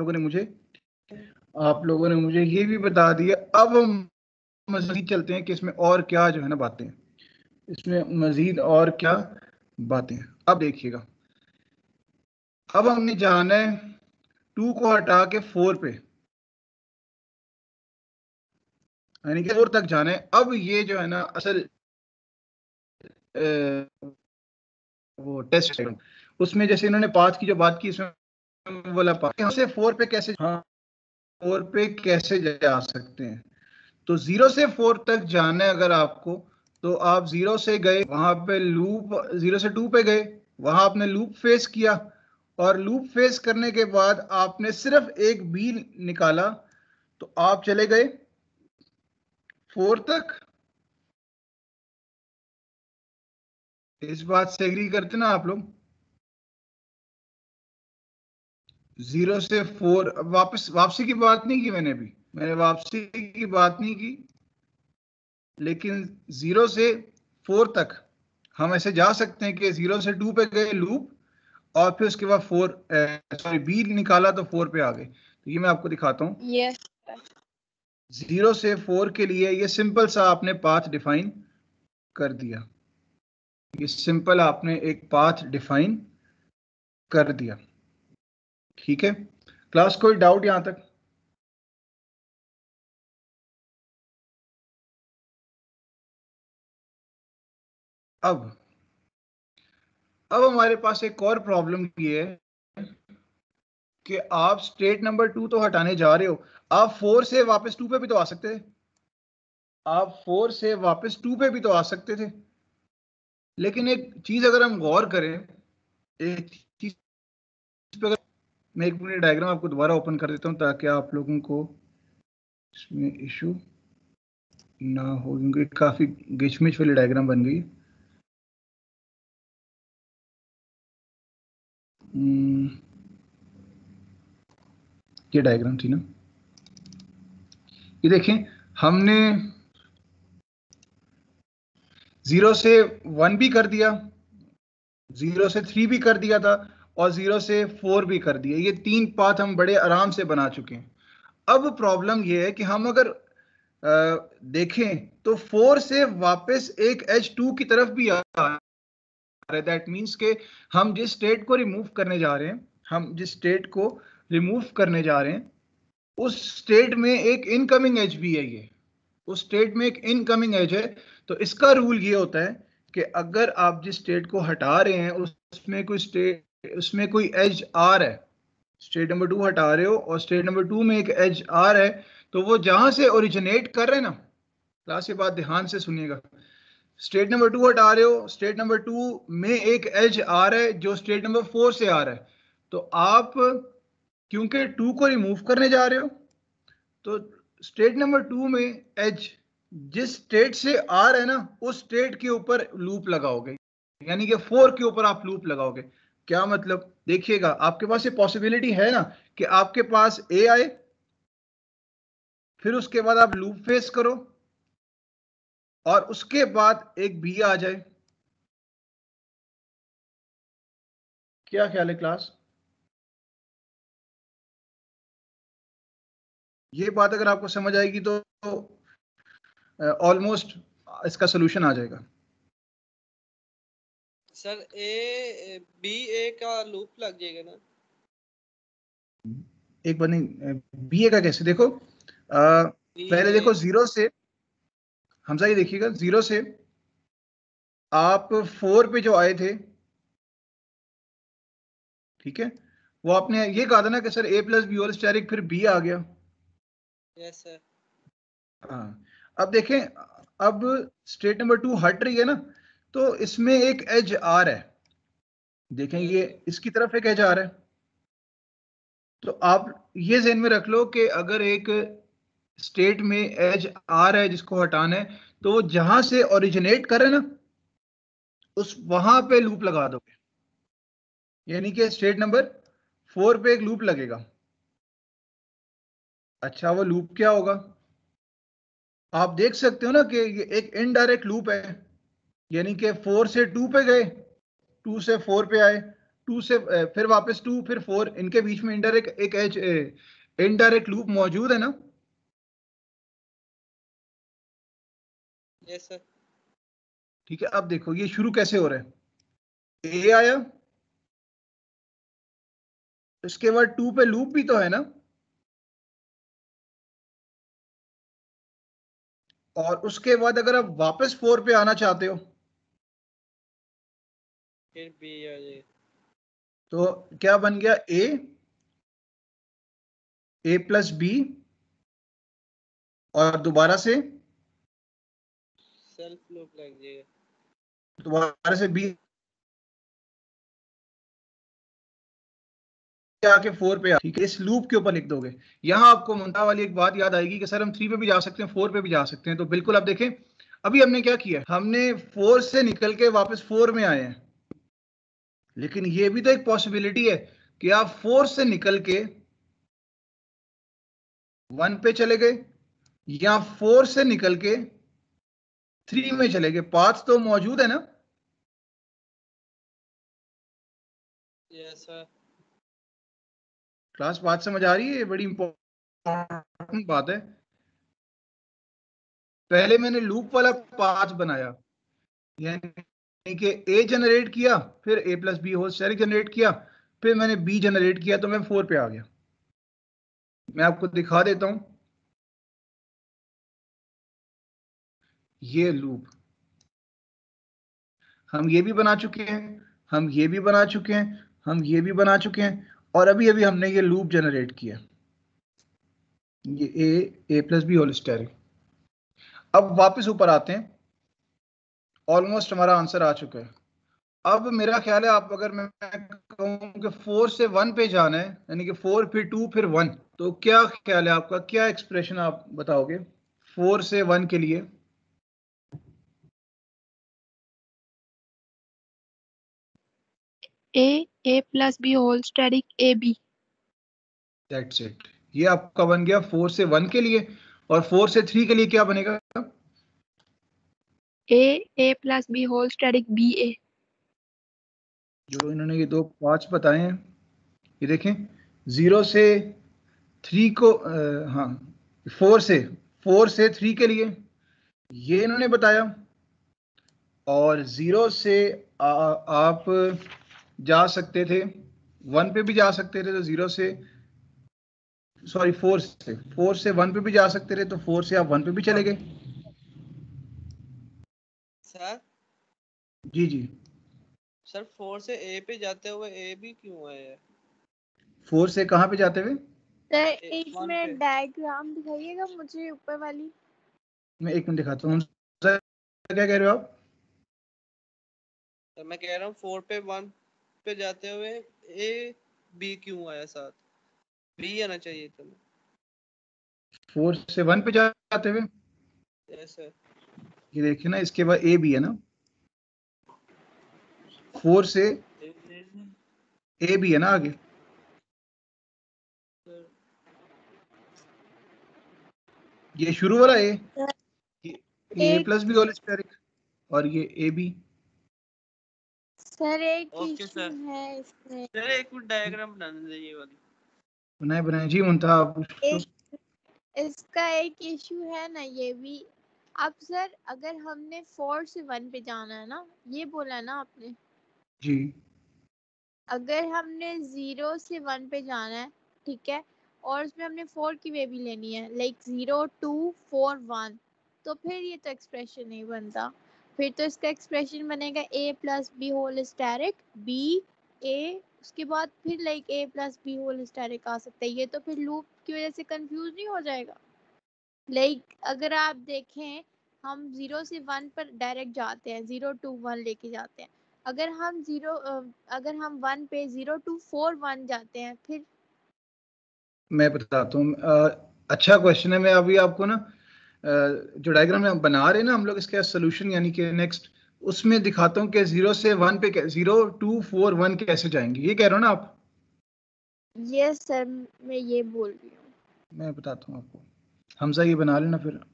आप लोगों ने मुझे ये भी बता दिया। अब हम मजीद चलते हैं कि इसमें और क्या जो है ना बातें, इसमें मजीद और क्या बातें। अब देखिएगा, अब हमने जाना है 2 को हटा के 4 पे, यानी कि 4 तक जाना है। अब ये जो है ना असल वो टेस्ट है, उसमें जैसे इन्होंने पाथ की जो बात की, इसमें वाला पाथ यहाँ से 4 पे कैसे, हाँ 4 पे कैसे जा सकते हैं। तो 0 से 4 तक जाना है अगर आपको, तो आप 0 से गए, वहां पे लूप, 0 से 2 पे गए, वहां आपने लूप फेस किया, और लूप फेस करने के बाद आपने सिर्फ एक बी निकाला, तो आप चले गए 4 तक। इस बात से एग्री करते ना आप लोग? 0 से 4 वापसी की बात नहीं की मैंने वापसी की बात नहीं की, लेकिन 0 से 4 तक हम ऐसे जा सकते हैं कि 0 से 2 पे गए लूप, और फिर उसके बाद 4 बी निकाला तो 4 पे आ गए। तो ये मैं आपको दिखाता हूँ। यस, 0 से 4 के लिए ये सिंपल सा आपने पाथ डिफाइन कर दिया, ये सिंपल आपने एक पाथ डिफाइन कर दिया, ठीक है। क्लास कोई डाउट यहां तक? अब हमारे पास एक और प्रॉब्लम ये है कि आप स्टेट नंबर 2 तो हटाने जा रहे हो, आप 4 से वापस 2 पे भी तो आ सकते थे, आप 4 से वापस 2 पे भी तो आ सकते थे। लेकिन एक चीज अगर हम गौर करें, एक चीज पे मैं एक मिनट डायग्राम आपको दोबारा ओपन कर देता हूँ ताकि आप लोगों को इसमें इशू ना हो, क्योंकि काफी गिचमिच वाली डायग्राम बन गई। ये डायग्राम थी ना, ये देखें, हमने 0 से 1 भी कर दिया, 0 से 3 भी कर दिया था, और 0 से 4 भी कर दिया। ये 3 पाथ हम बड़े आराम से बना चुके हैं। अब प्रॉब्लम ये है कि हम अगर देखें तो 4 से वापस एक एज 2 की तरफ भी आ रहा है। दैट मीन्स के हम जिस स्टेट को रिमूव करने जा रहे हैं, हम जिस स्टेट को रिमूव करने जा रहे हैं उस स्टेट में एक इनकमिंग एज भी है। ये उस स्टेट में एक इनकमिंग एज है। तो इसका रूल ये होता है कि अगर आप जिस स्टेट को हटा रहे हैं उसमें कोई एज आर है, स्टेट नंबर 2 हटा रहे हो और स्टेट नंबर 2 में एक एज आर है, तो वो जहां से ओरिजिनेट कर रहे हैं ना, क्लास ये बात ध्यान से सुनिएगा, स्टेट नंबर 2 हटा रहे हो, स्टेट नंबर 2 में एक एज आ रहा है जो स्टेट नंबर 4 से आ रहा है, तो आप क्योंकि 2 को रिमूव करने जा रहे हो तो स्टेट नंबर 2 में एज जिस स्टेट से आ रहा है ना उस स्टेट के ऊपर लूप लगाओगे, यानी कि 4 के ऊपर आप लूप लगाओगे। क्या मतलब, देखिएगा आपके पास ये पॉसिबिलिटी है ना कि आपके पास ए आए, फिर उसके बाद आप लूप फेस करो और उसके बाद एक बी आ जाए। क्या ख्याल है क्लास? ये बात अगर आपको समझ आएगी तो ऑलमोस्ट इसका सोल्यूशन आ जाएगा। सर ए बी ए का लूप लग जाएगा ना? एक बार नहीं, बी ए का कैसे, देखो पहले देखो 0 से, हमजा ये देखिएगा 0 से आप 4 पे जो आए थे, ठीक है, वो आपने ये कहा था ना कि sir a plus B whole square, फिर b आ गया। Yes sir. हाँ, अब देखें, अब स्टेट नंबर 2 हट रही है ना, तो इसमें एक एज आर है, देखें ये इसकी तरफ एक एज आर है। तो आप ये ज़हन में रख लो कि अगर एक स्टेट में एज आर है जिसको हटाना है, तो वो जहां से ओरिजिनेट करे ना उस वहां पे लूप लगा दोगे, यानी कि स्टेट नंबर 4 पे एक लूप लगेगा। अच्छा, वो लूप क्या होगा, आप देख सकते हो ना कि ये एक इनडायरेक्ट लूप है, यानी कि 4 से 2 पे गए, 2 से 4 पे आए, 2 से फिर वापस 2 फिर 4, इनके बीच में इनडायरेक्ट एक एज इनडायरेक्ट लूप मौजूद है ना। Yes sir. ठीक है, अब देखो ये शुरू कैसे हो रहा है, ए आया, इसके बाद 2 पे लूप भी तो है ना, और उसके बाद अगर आप वापस 4 पे आना चाहते हो फिर बी आ जाएगा, तो क्या बन गया, ए प्लस बी, और दोबारा से सेल्फ लूप लग जाएगा, दोबारा से बी आके 4 पे आ, ठीक है, इस लूप के ऊपर लिख दोगे। यहां आपको मुंता वाली एक बात याद आएगी कि सर हम 3 पे भी जा सकते हैं, 4 पे भी जा सकते हैं। तो बिल्कुल आप देखें, अभी हमने क्या किया, हमने 4 से निकल के वापस 4 में आए हैं, लेकिन ये भी तो एक पॉसिबिलिटी है कि आप 4 से निकल के 1 पे चले गए या 4 से निकल के 3 में चले गए, पाथ तो मौजूद है ना। Yes sir. क्लास बात समझ आ रही है, ये बड़ी इंपॉर्टेंट बात है। पहले मैंने लूप वाला पाथ बनाया, यानी कि ए जनरेट किया, फिर A plus B whole square generate किया, फिर मैंने बी जनरेट किया, तो मैं 4 पे आ गया। मैं आपको दिखा देता हूं ये लूप, हम ये भी बना चुके हैं, हम ये भी बना चुके हैं, हम ये भी बना चुके हैं, और अभी अभी हमने ये लूप जनरेट किया, ये A plus B whole square. अब वापस ऊपर आते हैं, ऑलमोस्ट हमारा आंसर आ चुका है। अब मेरा ख्याल है आप अगर मैं कहूँ कि 4 से 1 पे जाना है, यानी कि 4 फिर 2 फिर 1, तो क्या ख्याल है आपका, क्या एक्सप्रेशन आप बताओगे 4 से 1 के लिए? a plus b whole static ab। That's it, ये आपका बन गया 4 से 1 के लिए। और 4 से 3 के लिए क्या बनेगा? a plus b whole static ba। जो इन्होंने ये दो पार्ट्स बताए हैं, ये देखें, 0 से 3 को हाँ 4 से 3 के लिए ये इन्होंने बताया, और 0 से आप जा सकते थे 1 पे भी जा सकते थे, तो 0 से सॉरी 4 से 1 पे भी जा सकते थे, तो 4 से आप 1 पे भी चले गए। सर जी जी, सर 4 से ए पे जाते हुए ए भी क्यों है? 4 से कहाँ पे जाते हुए? सर ए- एक one मिनट पे। डायग्राम दिखाइएगा मुझे ऊपर वाली। मैं एक मिनट दिखाता हूँ। सर, क्या कह रहे हो आप? सर मैं कह रहा हूँ 4 पे 1 पे जाते हुए ए बी क्यों आया साथ? बी आना चाहिए था। 4 से 1 पे जाते हुए यस सर। ये देखिए ना, इसके बाद ए भी है ना, 4 से ए भी है ना आगे। ये शुरू वाला ए, ये एक प्लस बी होल स्क्वायर, और ये ए बी। सर एक ओके इशू सर। है इसमें। सर एक मिनट डायग्राम बनाने दीजिए वाली। बनाए बनाए जी, मुंतहा आप पूछ लो। इसका एक इशू है ना ये भी। अब सर अगर हमने 4 से 1 पे जाना है ना, ये बोला है ना आपने, जी अगर हमने 0 से 1 पे जाना है, ठीक है, और उसमें हमने 4 की वे भी लेनी है, लाइक 0 2 4 1, तो फिर ये तो एक्सप्रेशन नहीं बनता। फिर तो इसका एक्सप्रेशन बनेगा a plus B whole steric b a, उसके बाद फिर like a plus B whole steric आ सकता है। ये तो फिर लूप की वजह से कंफ्यूज नहीं हो जाएगा? लाइक अगर आप देखें, हम 0 से 1 पर डायरेक्ट जाते हैं, 0 2 1 लेके जाते हैं। अगर हम 1 पे 0 2 4 1 जाते हैं, फिर मैं बताता हूँ। अच्छा क्वेश्चन है। मैं अभी आपको ना जो डायग्राम हम बना रहे हैं ना हम लोग, इसका सोल्यूशन यानी कि नेक्स्ट, उसमें दिखाता हूँ कि 0 से 1 पे 0 2 4 1 कैसे जाएंगे, ये कह रहे हो ना आप? यस सर, मैं ये बोल रही हूँ। मैं बताता हूँ आपको। हमजा ये बना लेना, फिर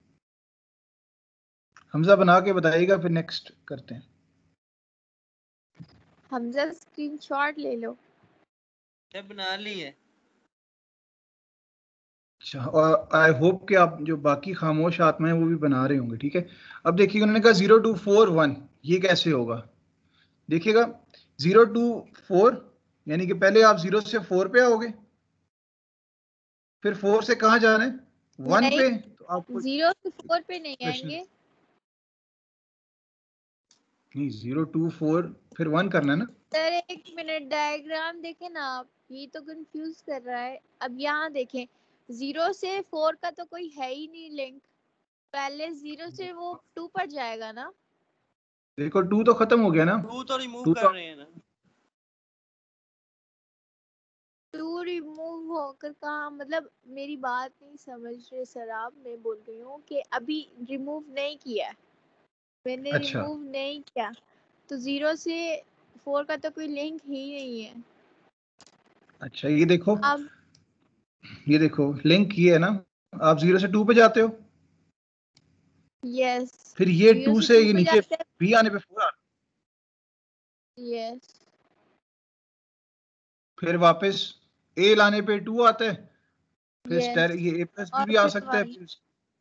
हमजा बना के बताइएगा, फिर नेक्स्ट करते हैं। हमजा स्क्रीनशॉट ले लो। क्या बना ली है? अच्छा, और आई होप कि आप जो बाकी खामोश आत्माएं वो भी बना रहे होंगे। ठीक है, अब देखिए उन्होंने कहा 0 2 4 1, ये कैसे होगा? देखिएगा 0 2 4, यानी कि पहले आप 0 से 4 पे आओगे, फिर 4 से कहाँ जाना है? 1 नहीं, पे। तो आपको 0 से 4 पे नहीं प्रश्न आएंगे। नहीं, 0 2 4 फिर 1 करना है ना। सर एक मिनट, डायग्राम देखें ना आप, ये तो कंफ्यूज कर रहा है। अब यहाँ देखें, 0 से 4 का तो कोई है ही नहीं लिंक। पहले 0 से वो 2 पर जाएगा ना। देखो 2 तो खत्म हो गया ना, 2 तो रिमूव 2 कर तो रहे हैं ना। 2 रिमूव होकर कहाँ, मतलब मेरी बात नहीं समझ रहे सर आप। मैं बोल रही हूँ कि अभी रिमूव नहीं किया है, मैंने अच्छा रिमूव नहीं किया, तो 0 से 4 का तो कोई लिंक ही नहीं है। अच्छा, ये देखो, अब ये देखो लिंक ये है ना, आप 0 से 2 पे जाते हो, यस, फिर ये 0 2 से से 2 ये पे नीचे जाते हैं। बी आने पे 4 आ, यस, फिर वापस ए लाने पे 2 आता है, फिर यस, ये ए प्लस बी और भी आ फिर सकता है, 1। फिर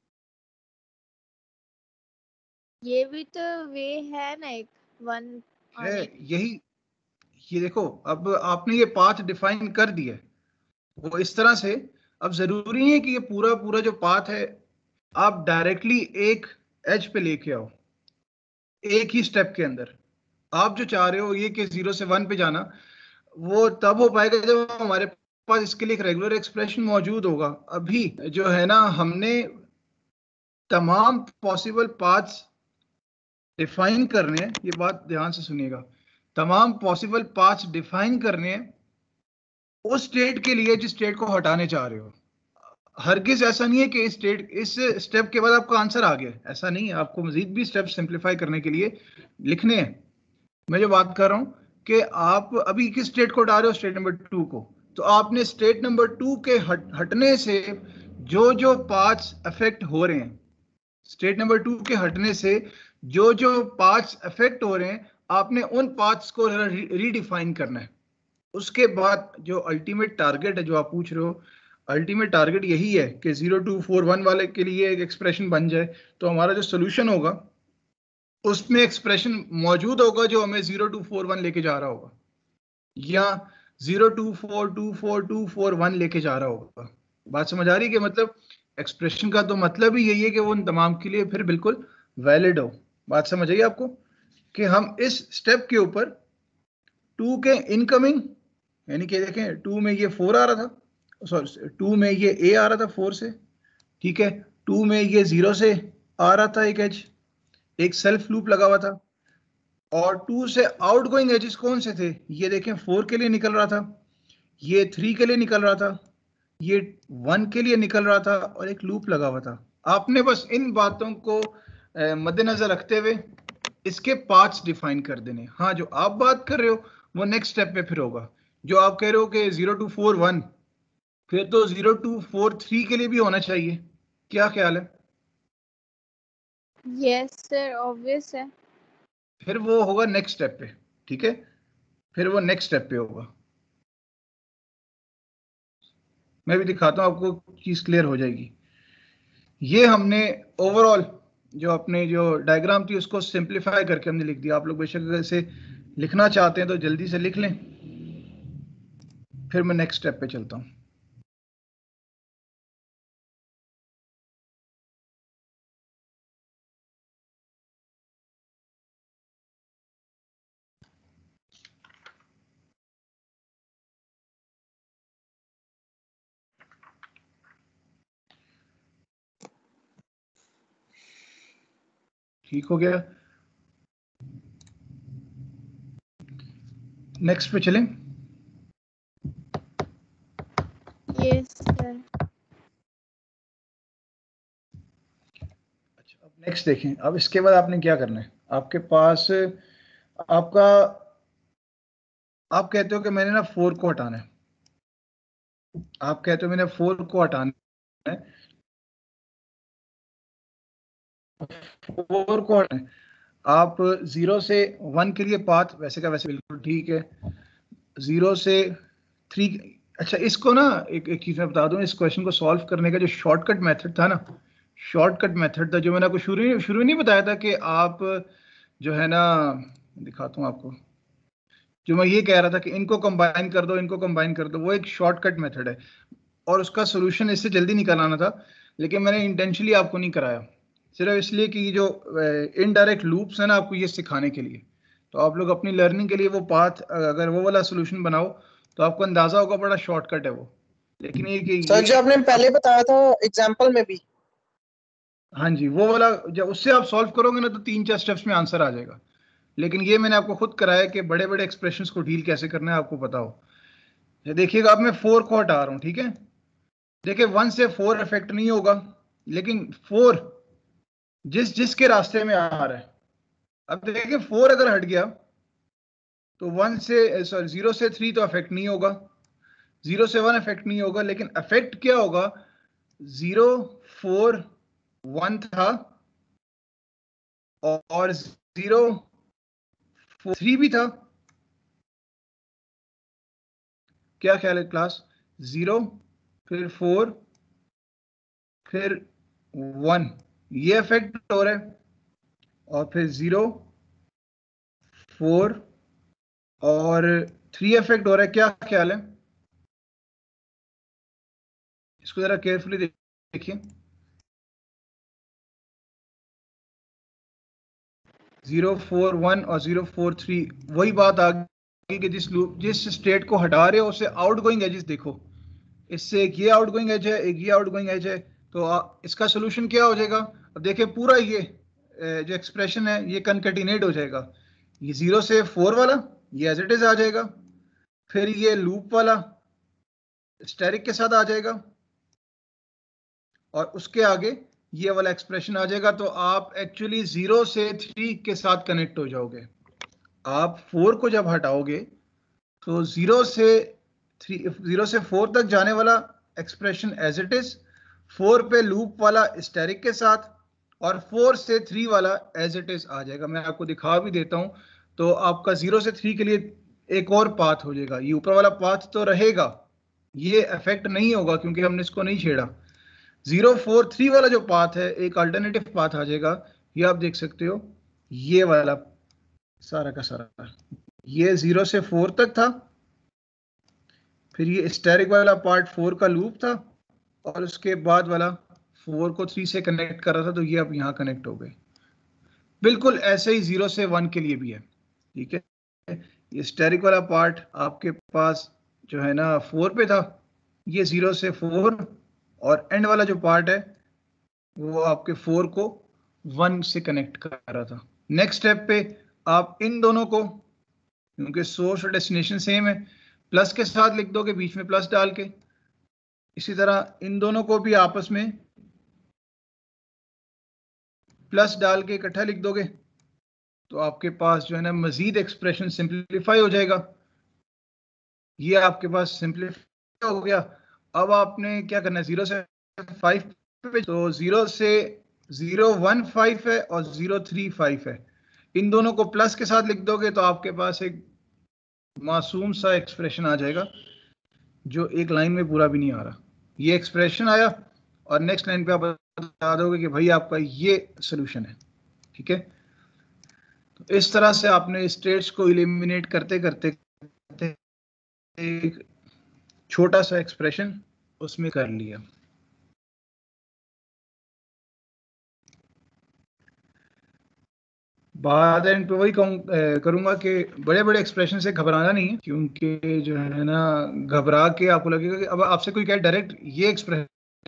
ये भी तो वे है ना एक 1 है आने की। यही। ये देखो, अब आपने ये पाथ डिफाइन कर दिया है वो इस तरह से। अब जरूरी नहीं है कि ये पूरा पूरा जो पाथ है आप डायरेक्टली एक एज पे लेके आओ, एक ही स्टेप के अंदर। आप जो चाह रहे हो ये कि 0 से 1 पे जाना, वो तब हो पाएगा जब हमारे पास इसके लिए एक रेगुलर एक्सप्रेशन मौजूद होगा। अभी जो है ना, हमने तमाम पॉसिबल पाथ्स डिफाइन करने हैं। ये बात ध्यान से सुनिएगा, तमाम पॉसिबल पाथ्स डिफाइन करने हैं उस स्टेट के लिए जिस स्टेट को हटाने चाह रहे हो। हरगिज ऐसा नहीं है कि इस स्टेप के बाद आपका आंसर आ गया, ऐसा नहीं है। आपको मजीद भी स्टेप सिंप्लीफाई करने के लिए लिखने हैं। मैं जो बात कर रहा हूं कि आप अभी किस स्टेट को हटा रहे हो, स्टेट नंबर 2 को, तो आपने स्टेट नंबर 2 के हटने से जो जो पाथ्स अफेक्ट हो रहे हैं, स्टेट नंबर 2 के हटने से जो जो पाथ्स अफेक्ट हो रहे हैं, आपने उन पाथ्स को रीडिफाइन करना है। उसके बाद जो अल्टीमेट टारगेट है जो आप पूछ रहे हो, अल्टीमेट टारगेट यही है कि 0241 वाले के लिए एक एक्सप्रेशन बन जाए। तो हमारा जो सोल्यूशन होगा उसमें एक्सप्रेशन मौजूद होगा जो हमें 0241 लेके जा रहा होगा, या 0242421 लेके जा रहा होगा। बात समझ आ रही है कि मतलब एक्सप्रेशन का तो मतलब ही यही है कि वो उन तमाम के लिए फिर बिल्कुल वैलिड हो। बात समझ आई आपको कि हम इस स्टेप के ऊपर 2 के इनकमिंग, यानी कि देखें 2 में ये 4 आ रहा था, सॉरी 2 में ये a आ रहा था 4 से, ठीक है, 2 में ये 0 से आ रहा था एक एज, एक सेल्फ लूप लगा हुआ था, और 2 से आउटगोइंग एजेस कौन से थे, ये देखें 4 के लिए निकल रहा था, ये 3 के लिए निकल रहा था, ये 1 के लिए निकल रहा था, और एक लूप लगा हुआ था। आपने बस इन बातों को मद्देनजर रखते हुए इसके पाथ्स डिफाइन कर देने। हाँ, जो आप बात कर रहे हो वो नेक्स्ट स्टेप पे फिर होगा। जो आप कह रहे हो कि 0241, फिर तो 0243 के लिए भी होना चाहिए। क्या ख्याल है? यस सर, ऑब्वियस है। फिर वो होगा नेक्स्ट स्टेप पे, ठीक है, फिर वो नेक्स्ट स्टेप पे होगा। मैं भी दिखाता हूँ आपको, चीज क्लियर हो जाएगी। ये हमने ओवरऑल जो अपने जो डायग्राम थी उसको सिंप्लीफाई करके हमने लिख दिया। आप लोग बेशक अगर इसे लिखना चाहते हैं तो जल्दी से लिख लें, फिर मैं नेक्स्ट स्टेप पे चलता हूँ। ठीक हो गया, नेक्स्ट पे चलें। Yes sir. अच्छा, अब नेक्स्ट देखें। अब इसके बाद आपने क्या करना है, आपके पास आपका, आप कहते हो कि मैंने ना 4 को हटाना है, आप कहते हो मैंने 4 को हटाना है, 4 को हटाना है। आप 0 से 1 के लिए पाथ वैसे का वैसे बिल्कुल ठीक है, 0 से 3। अच्छा, इसको ना एक चीज मैं बता दूं, इस क्वेश्चन को सॉल्व करने का जो शॉर्टकट मेथड था ना, शॉर्टकट मेथड था जो मैंने आपको शुरू नहीं बताया था कि आप जो है ना, दिखाता हूँ आपको, जो मैं ये कह रहा था कि इनको कंबाइन कर दो, इनको कंबाइन कर दो, वो एक शॉर्टकट मेथड है और उसका सोल्यूशन इससे जल्दी निकल आना था, लेकिन मैंने इंटेंशनली आपको नहीं कराया, सिर्फ इसलिए कि जो इनडायरेक्ट लूप्स है ना, आपको ये सिखाने के लिए। तो आप लोग अपनी लर्निंग के लिए वो पाथ अगर वो वाला सोल्यूशन बनाओ तो आपको अंदाजा होगा बड़ा शॉर्टकट है वो। लेकिन ये सर जो आपने पहले बताया था एग्जांपल में भी, हाँ जी, वो वाला जब उससे आप सॉल्व करोगे ना तो 3-4 स्टेप्स में आंसर आ जाएगा। लेकिन ये मैंने आपको खुद कराया कि बड़े बड़े एक्सप्रेशंस को डील कैसे करना है आपको पता हो। ये देखिएगा, अब मैं 4 को हटा रहा हूँ, ठीक है, देखिए 1 से 4 इफेक्ट नहीं होगा, लेकिन 4 जिसके रास्ते में आ रहा है, अब देखिए 4 अगर हट गया तो 1 से सॉरी 0 से 3 तो अफेक्ट नहीं होगा, 0 से 1 अफेक्ट नहीं होगा, लेकिन अफेक्ट क्या होगा, 0 4 1 था और 0 4 3 भी था। क्या ख्याल है क्लास? 0 फिर 4 फिर 1, ये अफेक्ट हो रहा है, और फिर 0 4 और 3 अफेक्ट हो रहा है। क्या ख्याल है? इसको जरा केयरफुली देखिए, 0 4 1 और 0 4 3, वही बात आ गई कि जिस स्टेट को हटा रहे हो उससे आउटगोइंग एजेस देखो, इससे एक ये आउटगोइंग एज है, एक ये आउटगोइंग एज है, तो इसका सोल्यूशन क्या हो जाएगा? अब देखिए पूरा ये जो एक्सप्रेशन है ये कनकैटिनेट हो जाएगा, ये 0 से 4 वाला ये एज इट इज आ जाएगा। फिर ये लूप वाला स्टेरिक के साथ आ जाएगा और उसके आगे ये वाला एक्सप्रेशन आ जाएगा। तो आप एक्चुअली 0 से 3 के साथ कनेक्ट हो जाओगे। आप 4 को जब हटाओगे तो 0 से 4 तक जाने वाला एक्सप्रेशन एज इट इज, 4 पे लूप वाला स्टेरिक के साथ, और 4 से 3 वाला एज इट इज आ जाएगा। मैं आपको दिखा भी देता हूं। तो आपका 0 से 3 के लिए एक और पाथ हो जाएगा। ये ऊपर वाला पाथ तो रहेगा, ये इफेक्ट नहीं होगा क्योंकि हमने इसको नहीं छेड़ा। 0 4 3 वाला जो पाथ है, एक अल्टरनेटिव पाथ आ जाएगा। ये आप देख सकते हो, ये वाला सारा का सारा, ये 0 से 4 तक था, फिर ये स्टेरिक वाला पार्ट 4 का लूप था, और उसके बाद वाला 4 को 3 से कनेक्ट कर रहा था। तो ये अब यहाँ कनेक्ट हो गए। बिल्कुल ऐसे ही 0 से 1 के लिए भी है। ठीक है, ये स्टेरिक वाला पार्ट आपके पास जो है ना 4 पे था, ये 0 से 4, और एंड वाला जो पार्ट है वो आपके 4 को 1 से कनेक्ट कर रहा था। नेक्स्ट स्टेप पे आप इन दोनों को, क्योंकि सोर्स और डेस्टिनेशन सेम है, प्लस के साथ लिख दोगे, बीच में प्लस डाल के। इसी तरह इन दोनों को भी आपस में प्लस डाल के इकट्ठा लिख दोगे, तो आपके पास जो है ना मजीद एक्सप्रेशन सिंप्लीफाई हो जाएगा। ये आपके पास सिंप्लीफाई हो गया। अब आपने क्या करना है, 0 से 5 पे, तो 0 से 0 1 5 है और 0 3 5 है। इन दोनों को प्लस के साथ लिख दोगे तो आपके पास एक मासूम सा एक्सप्रेशन आ जाएगा जो एक लाइन में पूरा भी नहीं आ रहा। ये एक्सप्रेशन आया और नेक्स्ट लाइन पे आप बता दोगे कि भाई आपका ये सोल्यूशन है। ठीक है, तो इस तरह से आपने स्टेट्स को इलिमिनेट करते करते एक छोटा सा एक्सप्रेशन उसमें कर लिया। बाद एंड पे वही करूंगा कि बड़े बड़े एक्सप्रेशन से घबराना नहीं है, क्योंकि जो है ना घबरा के आपको लगेगा कि अब आपसे कोई कहे डायरेक्ट ये एक्सप्रेशन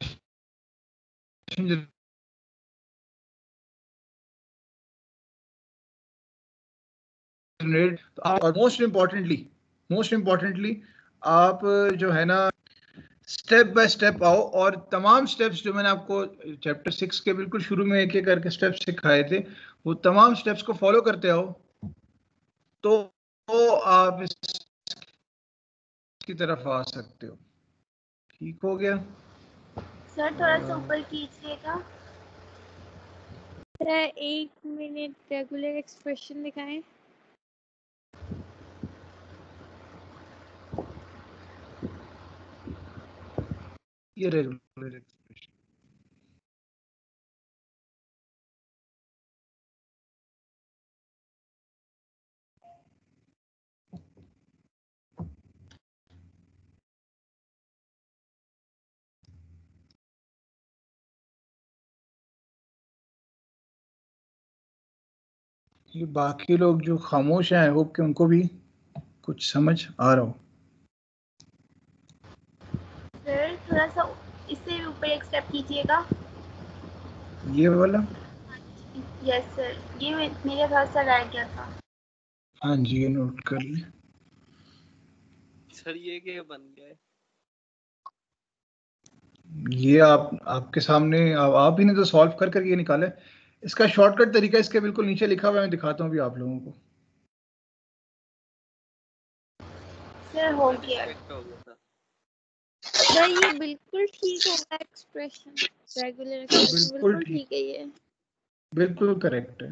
जनरेट, और मोस्ट इम्पोर्टेंटली आप जो है ना स्टेप बाय स्टेप आओ, और तमाम स्टेप्स जो मैंने आपको चैप्टर 6 के बिल्कुल शुरू में एक एक करके स्टेप्स सिखाए थे, वो तमाम स्टेप्स को फॉलो करते आओ, तो आप इसकी तरफ आ सकते हो। ठीक हो गया सर थोड़ा सा ऊपर कीजिएगा। सर 1 मिनट रेगुलर एक्सप्रेशन दिखाएं। ये रेगुलर एक्सप्रेशन। ये बाकी लोग जो खामोश हैं, आई होप कि उनको भी कुछ समझ आ रहा हो। सर थोड़ा सा इससे भी ऊपर एक स्टेप कीजिएगा। ये वाला, यस सर, ये मेरे थोड़ा सा रह गया था। हाँ जी, ये नोट कर ले। सर ये क्या बन गया है? ये आपके सामने आप ही ने तो सॉल्व कर करके ये निकाला है। इसका शॉर्टकट तरीका इसके बिल्कुल नीचे लिखा हुआ है, मैं दिखाता हूँ भी आप लोगों को। सर हो गया। Perfect हो गया था। सर ये बिल्कुल ठीक होगा एक्सप्रेशन, रेगुलर एक्सप्रेशन बिल्कुल बिल्कुल ठीक है ये। बिल्कुल करेक्ट है।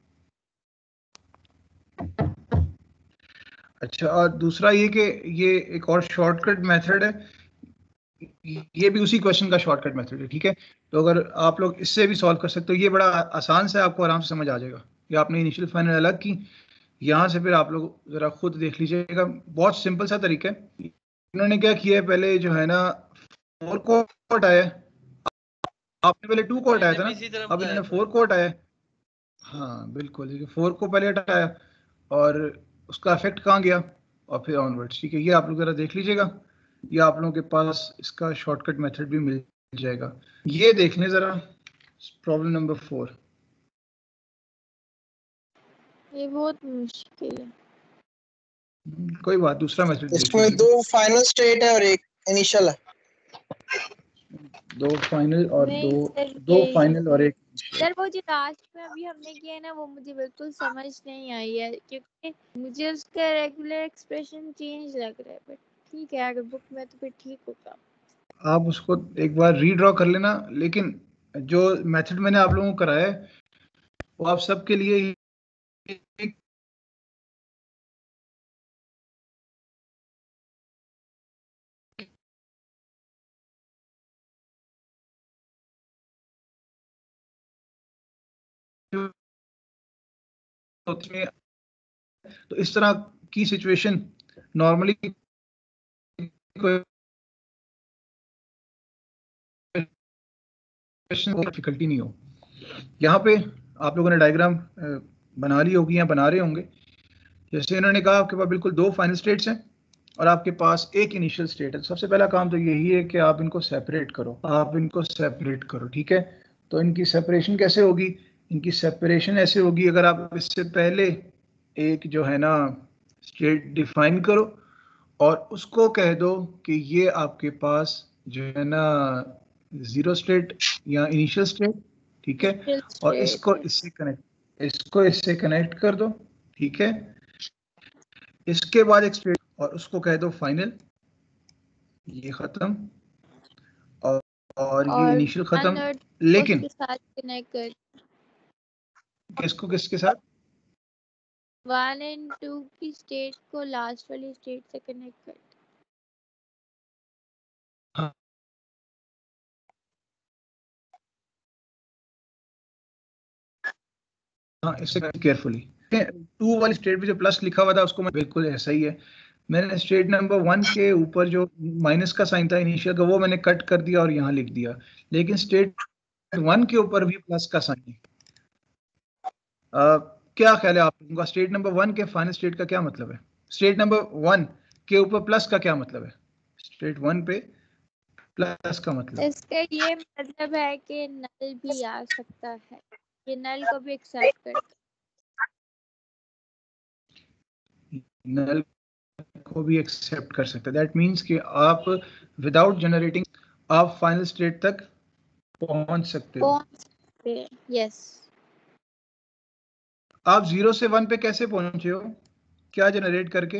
अच्छा, और दूसरा ये कि ये एक और शॉर्टकट मेथड है, ये भी उसी क्वेश्चन का शॉर्टकट मेथड है। ठीक है, तो अगर आप लोग इससे भी सॉल्व कर सकते हो, ये बड़ा आसान से आपको आराम से समझ आ जाएगा। ये आपने इनिशियल फाइनल अलग की, यहाँ से फिर आप लोग जरा खुद देख लीजिएगा। बहुत सिंपल सा तरीका है। इन्होंने क्या किया है, पहले जो है ना 4 को हटाया, आपने पहले 2 को हटाया था ना, अब इन्होंने 4 को हटाया। हाँ बिल्कुल, देखिए 4 को पहले हटाया और उसका इफेक्ट कहाँ गया, और फिर ऑनवर्ड्स। ठीक है, ये आप लोग जरा देख लीजिएगा, ये आप लोगों के पास इसका शॉर्टकट मेथड भी मिल जाएगा। ये देख लें जरा, प्रॉब्लम नंबर 4। ये बहुत मुश्किल है। कोई बात, दूसरा मेथड देख इसमें लीजिए। 2 फाइनल स्टेट है और 1 इनिशियल है। 2 फाइनल और नहीं दो सर, 2 फाइनल और 1 सर वो जो लास्ट में अभी हमने किया है ना, वो मुझे बिल्कुल समझ नहीं आई है, क्योंकि मुझे उसका रेगुलर एक्सप्रेशन चेंज लग रहा है। बट ठीक है, अगर बुक में तो फिर ठीक होगा। आप उसको एक बार रीड्रॉ कर लेना, लेकिन जो मेथड मैंने आप लोगों को कराया है वो आप सबके लिए एक तो इस तरह की सिचुएशन नॉर्मली डिफिकल्टी नहीं हो। यहाँ पे आप लोगों ने डायग्राम बना ली होगी या बना रहे होंगे। जैसे इन्होंने कहा आपके पास बिल्कुल 2 फाइनल स्टेट्स हैं और आपके पास 1 इनिशियल स्टेट है। सबसे पहला काम तो यही है कि आप इनको सेपरेट करो, ठीक है। तो इनकी सेपरेशन कैसे होगी? इनकी सेपरेशन ऐसे होगी, अगर आप इससे पहले एक जो है ना स्टेट डिफाइन करो और उसको कह दो कि ये आपके पास जो है ना 0 स्टेट या इनिशियल स्टेट, ठीक है, और इसको इससे कनेक्ट कर दो, ठीक है। इसके बाद एक स्टेट और उसको कह दो फाइनल, ये खत्म और ये इनिशियल खत्म। लेकिन के साथ कनेक्ट कर किसके साथ? 1 और 2 की स्टेट को लास्ट वाली स्टेट से कनेक्ट कर। हाँ, इससे केयरफुली 2 वाली स्टेट पे जो प्लस लिखा हुआ था उसको मैं बिल्कुल ऐसा ही है। मैंने स्टेट नंबर 1 के ऊपर जो माइनस का साइन था इनिशियल का, वो मैंने कट कर दिया और यहाँ लिख दिया। लेकिन स्टेट 1 के ऊपर भी प्लस का साइन है। क्या ख्याल है आप लोगों का? स्टेट नंबर 1 के फाइनल स्टेट का क्या मतलब है? स्टेट नंबर 1 के ऊपर प्लस का क्या मतलब है? स्टेट 1 पे प्लस का मतलब, इसका ये मतलब है कि नल भी आ सकता है, ये नल को भी एक्सेप्ट करता है। नल को भी एक्सेप्ट कर सकते हैं। दैट मीन्स कि आप विदाउट जनरेटिंग आप फाइनल स्टेट तक पहुंच सकते हो। यस। आप 0 से 1 पे कैसे पहुंचे हो? क्या जनरेट करके?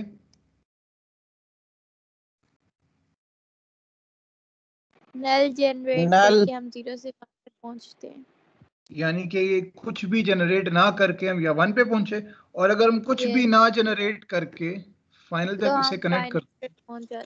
नल जनरेट नल करके हम 0 से 1 पे पहुंचते हैं। यानी कि ये कुछ भी जनरेट ना करके हम या 1 पे पहुंचे, और अगर हम कुछ भी ना जनरेट करके फाइनल तो तक हम इसे कनेक्ट फाइनल कर, पे पहुंच जाते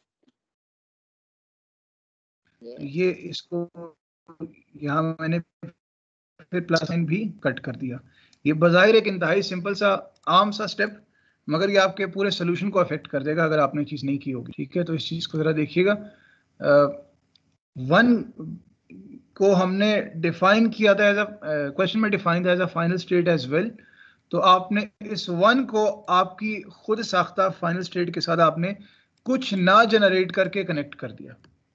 हैं। ये इसको यहाँ मैंने फिर प्लस साइन भी कट कर दिया। ये बजाहिर एक इंतहाई सिंपल सा आम सा स्टेप, मगर ये आपके पूरे सोल्यूशन को अफेक्ट कर देगा अगर आपने चीज नहीं की होगी, ठीक है। तो इस चीज को जरा देखिएगा। 1 को हमने डिफाइन किया था एज अ क्वेश्चन में डिफाइन था as a final state as well. तो आपने इस 1 को आपकी खुद साख्ता फाइनल स्टेट के साथ आपने कुछ ना जनरेट करके कनेक्ट कर दिया,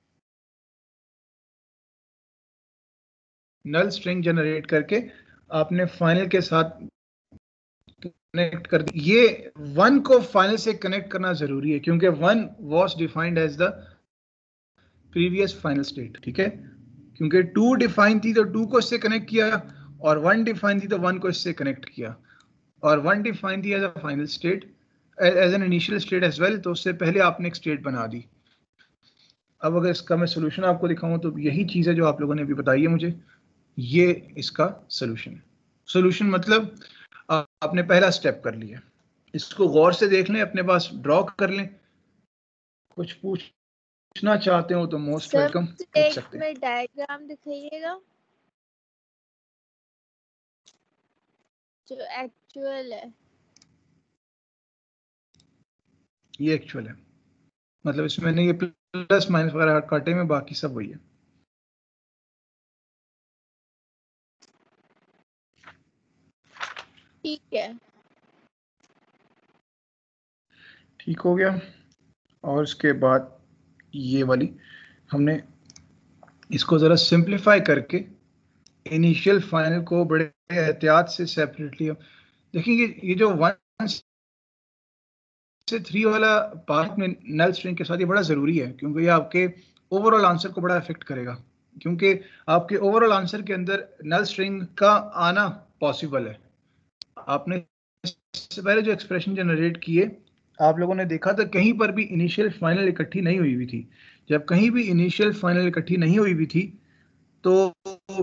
नल स्ट्रिंग जनरेट करके आपने फाइनल के साथ कनेक्ट कर दी। ये 1 को फाइनल से कनेक्ट करना जरूरी है क्योंकि 1 was defined as the previous final state, ठीक है। क्योंकि 2 डिफाइन थी तो 2 को इससे कनेक्ट किया, और 1 डिफाइन थी तो 1 को इससे कनेक्ट किया, और 1 डिफाइन थी as a final state as an initial state as well, तो उससे पहले आपने एक स्टेट बना दी। अब अगर इसका मैं सोल्यूशन आपको दिखाऊं तो यही चीज है जो आप लोगों ने अभी बताई है मुझे, ये इसका सोल्यूशन है। सोल्यूशन मतलब आपने पहला स्टेप कर लिया, इसको गौर से देख लें, अपने पास ड्रॉ कर लें। कुछ पूछना चाहते हो तो मोस्ट वेलकम पूछ सकते हैं। में डायग्राम दिखाइएगा जो एक्चुअल है। ये एक्चुअल है, मतलब इसमें मैंने ये प्लस माइनस वगैरह काटे में, बाकी सब वही है। ठीक है, ठीक हो गया। और उसके बाद ये वाली हमने इसको जरा सिंप्लीफाई करके इनिशियल फाइनल को बड़े एहतियात से सेपरेटली देखिए। ये जो 1 से 3 वाला पार्ट में नल स्ट्रिंग के साथ ये बड़ा ज़रूरी है, क्योंकि ये आपके ओवरऑल आंसर को बड़ा इफेक्ट करेगा, क्योंकि आपके ओवरऑल आंसर के अंदर नल स्ट्रिंग का आना पॉसिबल है। आपने इससे पहले जो एक्सप्रेशन जनरेट किए आप लोगों ने देखा था कहीं पर भी इनिशियल फाइनल इकट्ठी नहीं हुई थी। जब कहीं भी इनिशियल फाइनल इकट्ठी नहीं हुई थी तो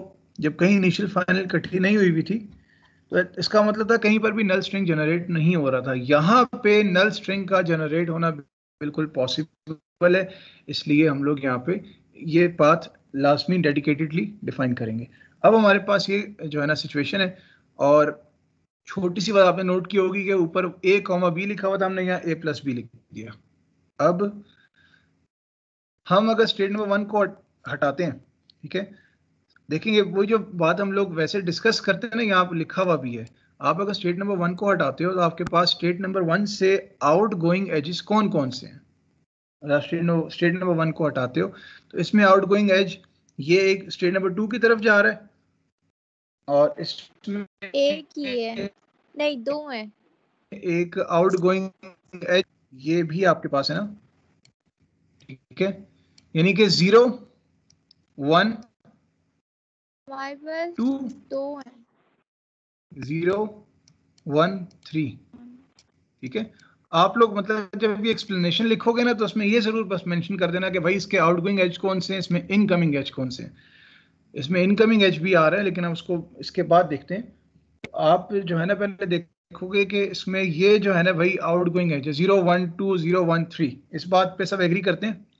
तो इसका मतलब था कहीं पर भी नल स्ट्रिंग जनरेट नहीं हो रहा था। यहाँ पे नल स्ट्रिंग का जनरेट होना बिल्कुल पॉसिबल है, इसलिए हम लोग यहाँ पे ये पाथ लाजमी डेडिकेटेडली डिफाइन करेंगे। अब हमारे पास ये जो है ना सिचुएशन है, और छोटी सी बात आपने नोट की होगी कि ऊपर a, b लिखा हुआ था, हमने यहाँ a + b लिख दिया। अब हम अगर स्टेट नंबर 1 को हटाते हैं, ठीक है, देखेंगे वो जो बात हम लोग वैसे डिस्कस करते हैं ना, यहाँ पर लिखा हुआ भी है। आप अगर स्टेट नंबर 1 को हटाते हो तो आपके पास स्टेट नंबर 1 से आउट गोइंग एजेस कौन कौन से हैं। अगर स्टेट नंबर 1 को हटाते हो तो इसमें आउट गोइंग एज ये एक स्टेट नंबर 2 की तरफ जा रहा है, और इसमें एक ही है, नहीं 2 है। एक आउट गोइंग एज ये भी आपके पास है ना, ठीक है, यानी कि 0 1 हमारे पास 2 है, 0 1 3, ठीक है। आप लोग मतलब जब भी एक्सप्लेनेशन लिखोगे ना तो उसमें ये जरूर बस मेंशन कर देना कि भाई इसके आउटगोइंग एज कौन से हैं, इसमें इनकमिंग एज कौन से हैं। इसमें इनकमिंग एज भी आ रहा है, लेकिन हम उसको इसके बाद देखते हैं। आप जो है ना पहले देखोगे कि इसमें ये जो है ना भाई आउटगोइंग एज 0 1 2 0 1 3, इस बात पे सब एग्री करते हैं?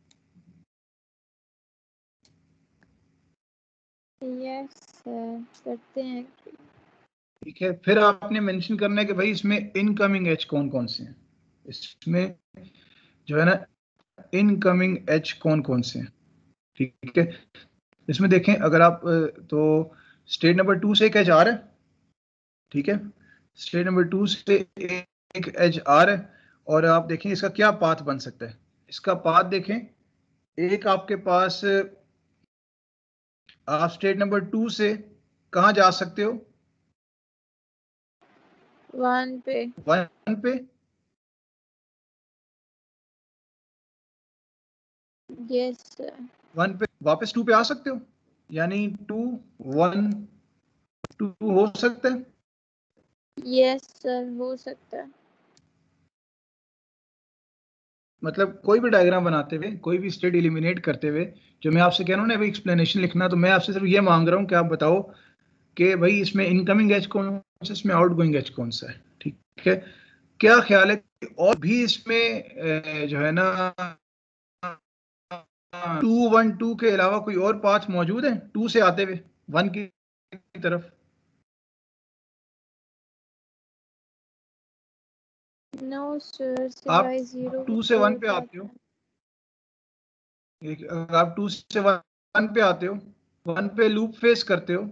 यस सर करते हैं। ठीक है, फिर आपने मेंशन करना है कि भाई इसमें इनकमिंग एज कौन कौन से हैं। इसमें जो है ना इनकमिंग एज कौन कौन से हैं, ठीक है। इसमें देखें अगर आप तो स्टेट नंबर 2 से एक एज आ रहा है, ठीक है, स्टेट नंबर 2 से एक एज आ रहा है, और आप देखें इसका क्या पाथ बन सकता है। इसका पाथ देखें, एक आपके पास आप स्टेट नंबर 2 से कहाँ जा सकते हो? 1 पे। 1 पे, यस सर। 1 पे वापस 2 पे आ सकते हो, यानी 2 1 2 हो सकता है। यस सर हो सकता है। मतलब कोई भी डायग्राम बनाते हुए, कोई भी स्टेट एलिमिनेट करते हुए, जो मैं आपसे कह रहा हूँ ना भाई एक्सप्लेनेशन लिखना, तो मैं आपसे सिर्फ ये मांग रहा हूँ कि आप बताओ कि भाई इसमें इनकमिंग एज कौन सा, इसमें आउटगोइंग एज कौन सा है, ठीक है। क्या ख्याल है कि और भी इसमें जो है ना 2 1 2 के अलावा कोई और पाथ मौजूद है 2 से आते हुए 1 की तरफ? नो सर आप सिवाय 0 2 से 1 पे आते हो, अगर आप 2 से 1 पे आते हो, 1 पे लूप फेस करते हो,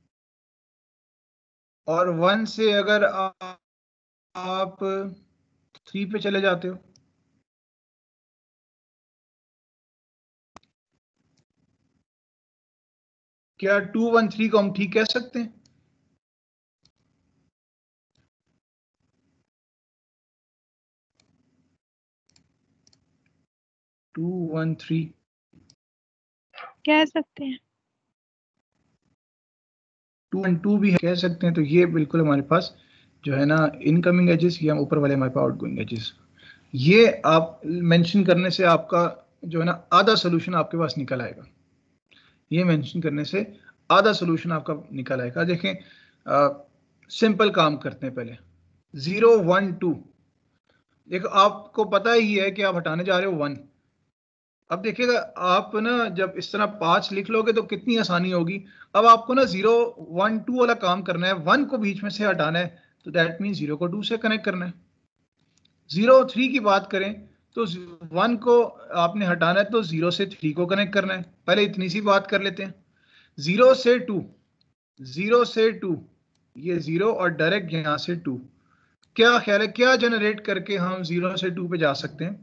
और 1 से अगर आप 3 पे चले जाते हो, क्या 2 1 3 को हम ठीक कह सकते हैं? टू 1 3 कह सकते हैं। 2 1 2 भी कह सकते हैं। तो ये बिल्कुल हमारे पास जो है ना इनकमिंग एजेस, या ऊपर वाले हमारे पास आउटगोइंग एजेस, ये आप मेंशन करने से आपका जो है ना आधा सोल्यूशन आपके पास निकल आएगा। ये मेंशन करने से आधा सोल्यूशन आपका निकल आएगा। देखें सिंपल काम करते हैं पहले। 0 1 2, देखो आपको पता ही है कि आप हटाने जा रहे हो 1। अब देखिएगा आप ना जब इस तरह 5 लिख लोगे तो कितनी आसानी होगी। अब आपको ना 0 1 2 वाला काम करना है, 1 को बीच में से हटाना है, तो दैट मीन 0 को 2 से कनेक्ट करना है। 0 3 की बात करें तो 1 को आपने हटाना है तो 0 से 3 को कनेक्ट करना है। पहले इतनी सी बात कर लेते हैं। 0 से 2, 0 से 2, ये 0 और डायरेक्ट यहां से 2। क्या ख्याल है क्या जनरेट करके हम 0 से 2 पे जा सकते हैं?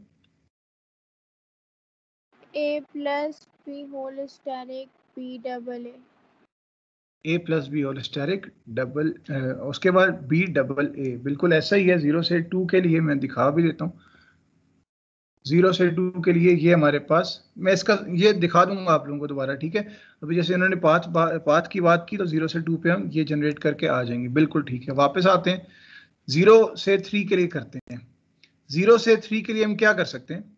a + b whole square b डबल a। A plus B whole steric double, उसके बाद बी डबल ए, बिल्कुल ऐसा ही है। 0 से 2 के लिए मैं दिखा भी देता हूँ। 0 से 2 के लिए ये हमारे पास, मैं इसका ये दिखा दूंगा आप लोगों को दोबारा, ठीक है। अभी जैसे इन्होंने पाथ की बात की तो 0 से 2 पे हम ये जनरेट करके आ जाएंगे, बिल्कुल ठीक है। वापस आते हैं 0 से 3 के लिए करते हैं। 0 से 3 के लिए हम क्या कर सकते हैं,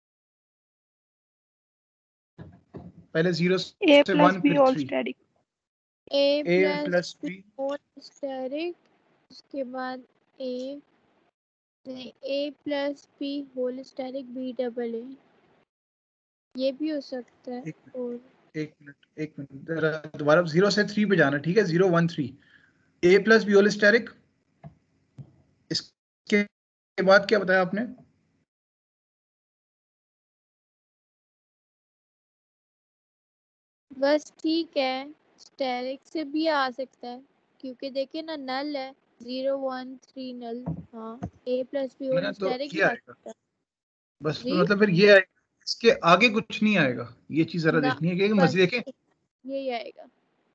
पहले 0 ए से प्लस 1 बी फिर whole 3, steric. A A plus plus B B, whole steric, उसके बाद A plus B whole steric B double A, ये भी हो सकता है। और एक मिनट दोबारा 0 से 3 पे जाना, ठीक है। 0 1 3 A plus B whole asterisk, इसके बाद क्या बताया आपने, बस ठीक है, स्टेरिक से भी आ सकता है क्योंकि देखिए ना नल है, 0 1 3 नल। हाँ, ए प्लस बी होल तो स्टेरिक ये ही आ आएगा सकता है बस, जी मतलब फिर ये आएगा, इसके आगे कुछ नहीं आएगा। ये चीज जरा ना, देखनी है कि बस मजे देखें। यही आएगा।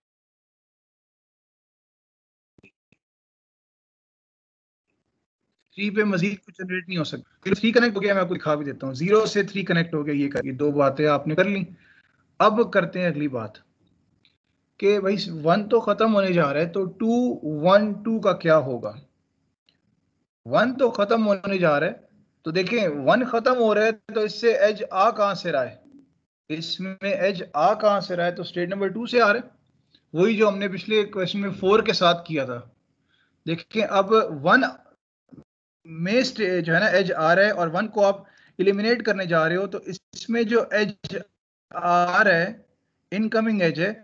थ्री पे मजीद कुछ जनरेट नहीं हो सकता। फिर 3 कनेक्ट हो गया, मैं आपको दिखा भी देता हूँ। 0 से 3 कनेक्ट हो गया, ये करिए, दो बातें आपने कर ली। अब करते हैं अगली बात कि भाई 1 तो खत्म होने जा रहा है, तो 2 1 2 का क्या होगा। 1 तो खत्म होने जा रहा है, तो देखें 1 खत्म हो रहा है तो इससे एज आ कहां से रहा है, इसमें एज आ कहां से रहा है, तो स्टेट नंबर 2 से आ रहा है। वही जो हमने पिछले क्वेश्चन में 4 के साथ किया था। देखिए अब 1 में जो है ना एज आ रहा है, और 1 को आप इलिमिनेट करने जा रहे हो, तो इसमें जो एज आ रहा है, इनकमिंग एज है,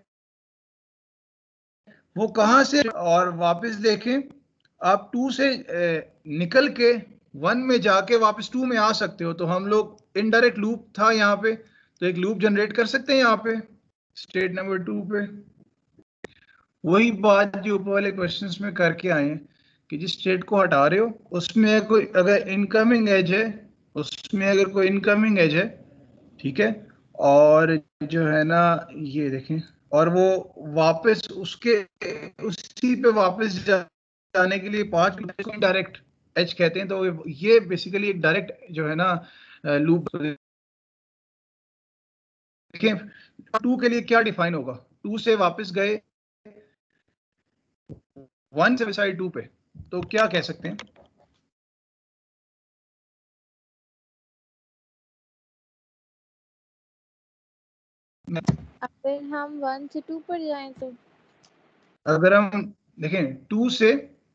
वो कहां से, और वापस देखें आप 2 से निकल के 1 में जाके वापस 2 में आ सकते हो। तो हम लोग इनडायरेक्ट लूप था यहाँ पे, तो एक लूप जनरेट कर सकते हैं यहाँ पे स्टेट नंबर 2 पे। वही बात जो ऊपर वाले क्वेश्चंस में करके आए हैं कि जिस स्टेट को हटा रहे हो उसमें कोई अगर इनकमिंग एज है, उसमें अगर कोई इनकमिंग एज है, ठीक है, और जो है ना ये देखें, और वो वापस उसके उसी पे वापस जाने के लिए 5 डायरेक्ट एज कहते हैं। तो ये बेसिकली एक डायरेक्ट जो है ना लूप। देखें 2 के लिए क्या डिफाइन होगा, 2 से वापस गए 1 से साइड 2 पे, तो क्या कह सकते हैं, अगर हम 1 से 2 पर जाएं तो अगर हम देखें 2 से,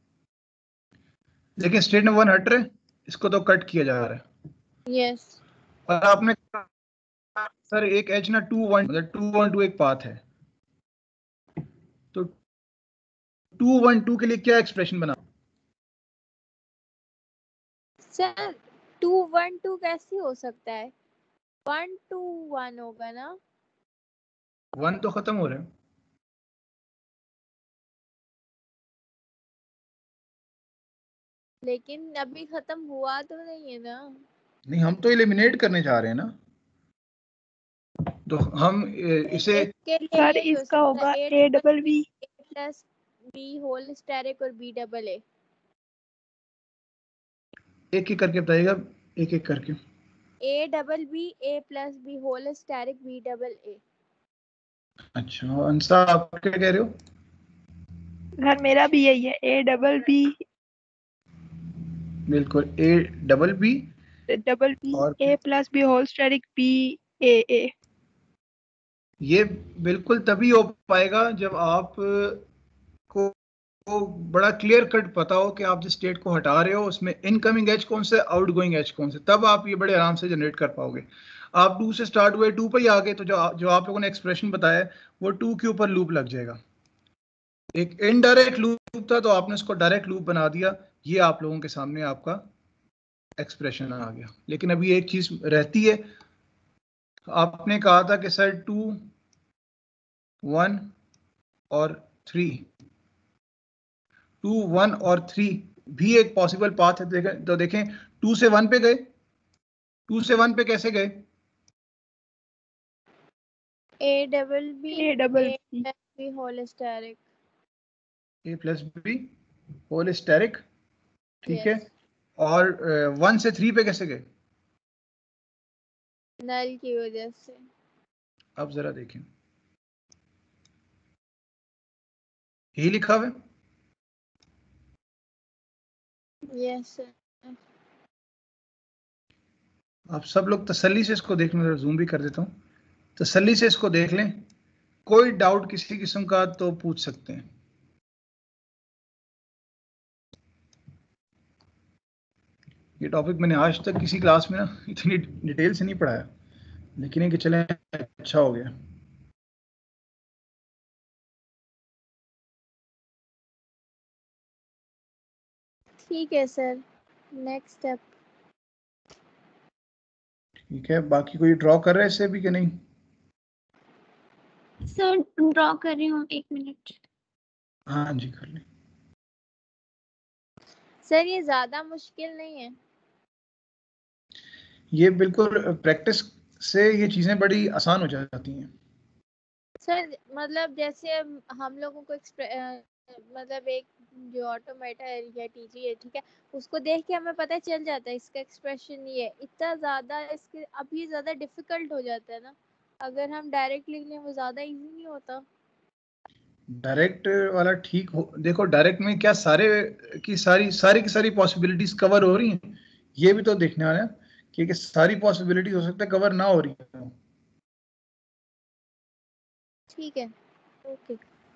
लेकिन स्टेट नंबर 1 हट रहे, इसको तो कट किया जा रहा है। यस, और आपने सर एक एच ना 2 1 मतलब 2 1 2 एक पाथ है, तो 2 1 2 के लिए क्या एक्सप्रेशन बना, सर 2 1 2 कैसे हो सकता है, 1 2 1 होगा ना। 1 तो खत्म हो रहा है, लेकिन अभी खत्म हुआ तो नहीं है ना। नहीं हम तो एलिमिनेट करने जा रहे हैं ना, तो हम इसे इसके लिए सर यही हो इसका सकता होगा है A double B plus B whole steric और बी डबल ए। एक एक करके बताइएगा, एक एक करके। A double B A plus B whole steric B double A. अच्छा अंसा आप क्या कह रहे हो, सर मेरा भी यही है, ए डबल बी बिल्कुल ए डबल बी और A plus B whole steric B A. ये बिल्कुल तभी हो पाएगा जब आप को बड़ा क्लियर कट पता हो कि आप जिस स्टेट को हटा रहे हो उसमें इनकमिंग एज कौन से, आउटगोइंग एज कौन से, तब आप ये बड़े आराम से जनरेट कर पाओगे। आप 2 से स्टार्ट हुए 2 पे ही आ गए, तो जो आप लोगों ने एक्सप्रेशन बताया वो 2 के ऊपर लूप लग जाएगा। एक इनडायरेक्ट लूप था तो आपने उसको डायरेक्ट लूप बना दिया, ये आप लोगों के सामने आपका एक्सप्रेशन आ गया। लेकिन अभी एक चीज रहती है, आपने कहा था कि सर 2 1 और 3, 2 1 और 3 भी एक पॉसिबल पाथ है। देखें तो देखें 2 से 1 पे गए, 2 से 1 पे कैसे गए, A double B B whole asterisk. A plus B whole asterisk, ठीक है। और 1 से 3 पे कैसे गए? नल की वजह से। अब जरा देखें, यही लिखा हुआ है। Yes sir. आप सब लोग तसल्ली से इसको देख लें, जूम भी कर देता हूँ, तसल्ली से इसको देख लें, कोई डाउट किसी किस्म का तो पूछ सकते हैं। ये टॉपिक मैंने आज तक किसी क्लास में ना इतनी डिटेल से नहीं पढ़ाया, लेकिन ये कि चले अच्छा हो गया। ठीक है सर, नेक्स्ट स्टेप। ठीक है, बाकी कोई ड्रॉ कर रहा है इसे भी कि नहीं? सर ड्रॉ कर रही हूँ, 1 मिनट। हाँ जी कर लें। सर ये ज्यादा मुश्किल नहीं है। ये बिल्कुल प्रैक्टिस से ये चीजें बड़ी आसान हो जाती हैं। सर मतलब जैसे हम लोगों को मतलब एक जो ऑटोमेटा है या टीजी है, ठीक है, उसको देख के हमें पता चल जाता है इसका एक्सप्रेशन ये है। इतना ज्यादा इसके अब ये ज्यादा डिफिकल्ट हो जाता है ना, अगर हम डायरेक्ट लिख लें वो ज्यादा इजी नहीं होता। डायरेक्ट वाला ठीक हो, देखो डायरेक्ट में क्या सारे की सारी पॉसिबिलिटीज कवर हो रही हैं, ये भी तो देखने वाला है कि सारी पॉसिबिलिटीज हो सकता है कवर ना हो रही हो। ठीक है, ओके।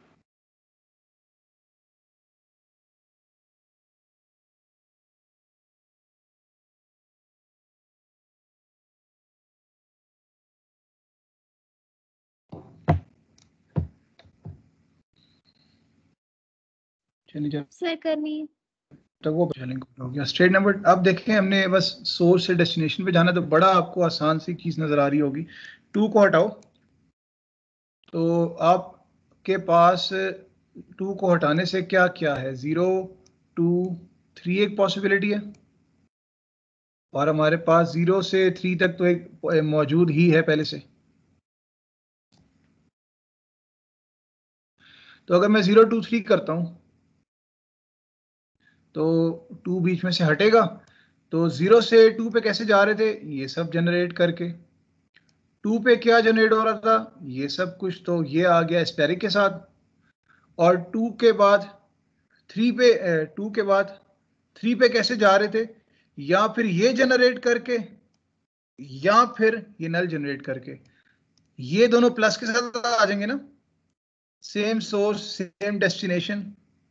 चलिए सर करनी है। तो वो हो गया स्ट्रेट नंबर। अब देखें, हमने बस सोर्स से डेस्टिनेशन पे जाना, तो बड़ा आपको आसान सी चीज नजर आ रही होगी। 2 को हटाओ, तो आपके पास 2 को हटाने से क्या क्या है? 0 2 3 एक पॉसिबिलिटी है, और हमारे पास 0 से 3 तक तो एक मौजूद ही है पहले से। तो अगर मैं 0 2 3 करता हूं तो 2 बीच में से हटेगा, तो 0 से 2 पे कैसे जा रहे थे? ये सब जनरेट करके। 2 पे क्या जनरेट हो रहा था? ये सब कुछ, तो ये आ गया स्टेरिक के साथ। और 2 के बाद 3 पे 2 के बाद 3 पे कैसे जा रहे थे? या फिर ये जनरेट करके, या फिर ये नल जनरेट करके। ये दोनों प्लस के साथ आ जाएंगे ना, same source same destination.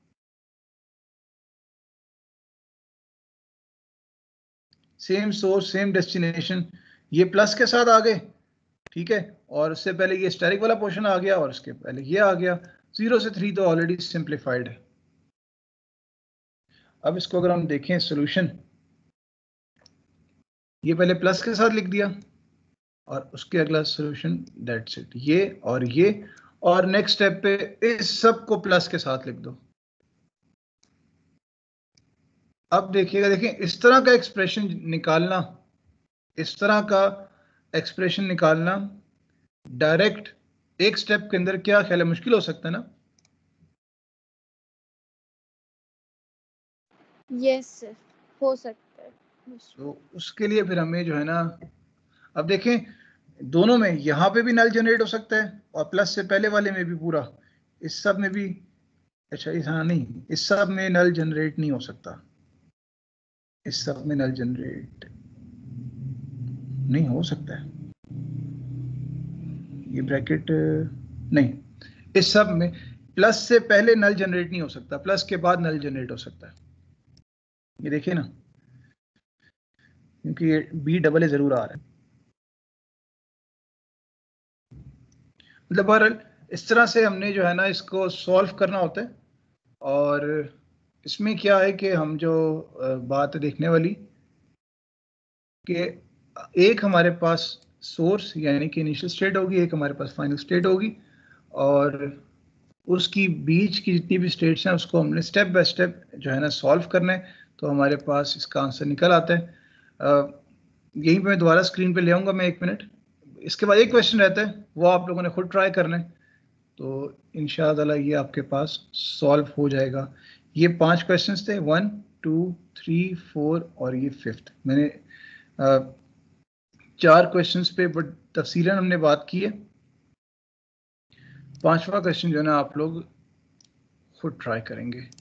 Same source same destination, ये प्लस के साथ आ गए, ठीक है। और उससे पहले ये स्टैटिक वाला पोर्शन आ गया, और उसके पहले ये आ गया। 0 से 3 तो ऑलरेडी सिंप्लीफाइड है। अब इसको अगर हम देखें सोल्यूशन, ये पहले प्लस के साथ लिख दिया, और उसके अगला सोल्यूशन दैट्स इट, ये और ये। और नेक्स्ट स्टेप पे इस सब को प्लस के साथ लिख दो। अब देखिएगा, देखिए इस तरह का एक्सप्रेशन निकालना, इस तरह का एक्सप्रेशन निकालना डायरेक्ट एक स्टेप के अंदर, क्या ख्याल है, मुश्किल हो सकता है ना? यस सर, हो सकता है। तो उसके लिए फिर हमें जो है ना, अब देखें दोनों में, यहाँ पे भी नल जनरेट हो सकता है, और प्लस से पहले वाले में भी पूरा, इस सब में भी। अच्छा इस, हाँ नहीं, इस सब में नल जनरेट नहीं हो सकता, इस सब में नल जनरेट नहीं हो सकता है, ये ब्रैकेट नहीं, इस सब में प्लस से पहले नल जनरेट नहीं हो सकता, प्लस के बाद नल जनरेट हो सकता है। ये देखिए ना, क्योंकि ये बी डबल ए जरूर आ रहा है। मतलब बहरहाल इस तरह से हमने जो है ना इसको सॉल्व करना होता है। और इसमें क्या है कि हम जो बात देखने वाली कि एक हमारे पास सोर्स यानी कि इनिशियल स्टेट होगी, एक हमारे पास फाइनल स्टेट होगी, और उसकी बीच की जितनी भी स्टेट्स हैं उसको हमने स्टेप बाय स्टेप जो है ना सॉल्व करना है, तो हमारे पास इसका आंसर निकल आता है। यहीं पे मैं दोबारा स्क्रीन पे ले आऊँगा मैं 1 मिनट। इसके बाद एक क्वेश्चन रहता है, वो आप लोगों ने खुद ट्राई करना है। तो इंशाअल्लाह ये आपके पास सॉल्व हो जाएगा। ये 5 क्वेश्चंस थे, 1, 2, 3, 4 और ये 5th। मैंने 4 क्वेश्चंस पे बट तफसीलन हमने बात की है। 5वां क्वेश्चन जो है ना आप लोग खुद ट्राई करेंगे।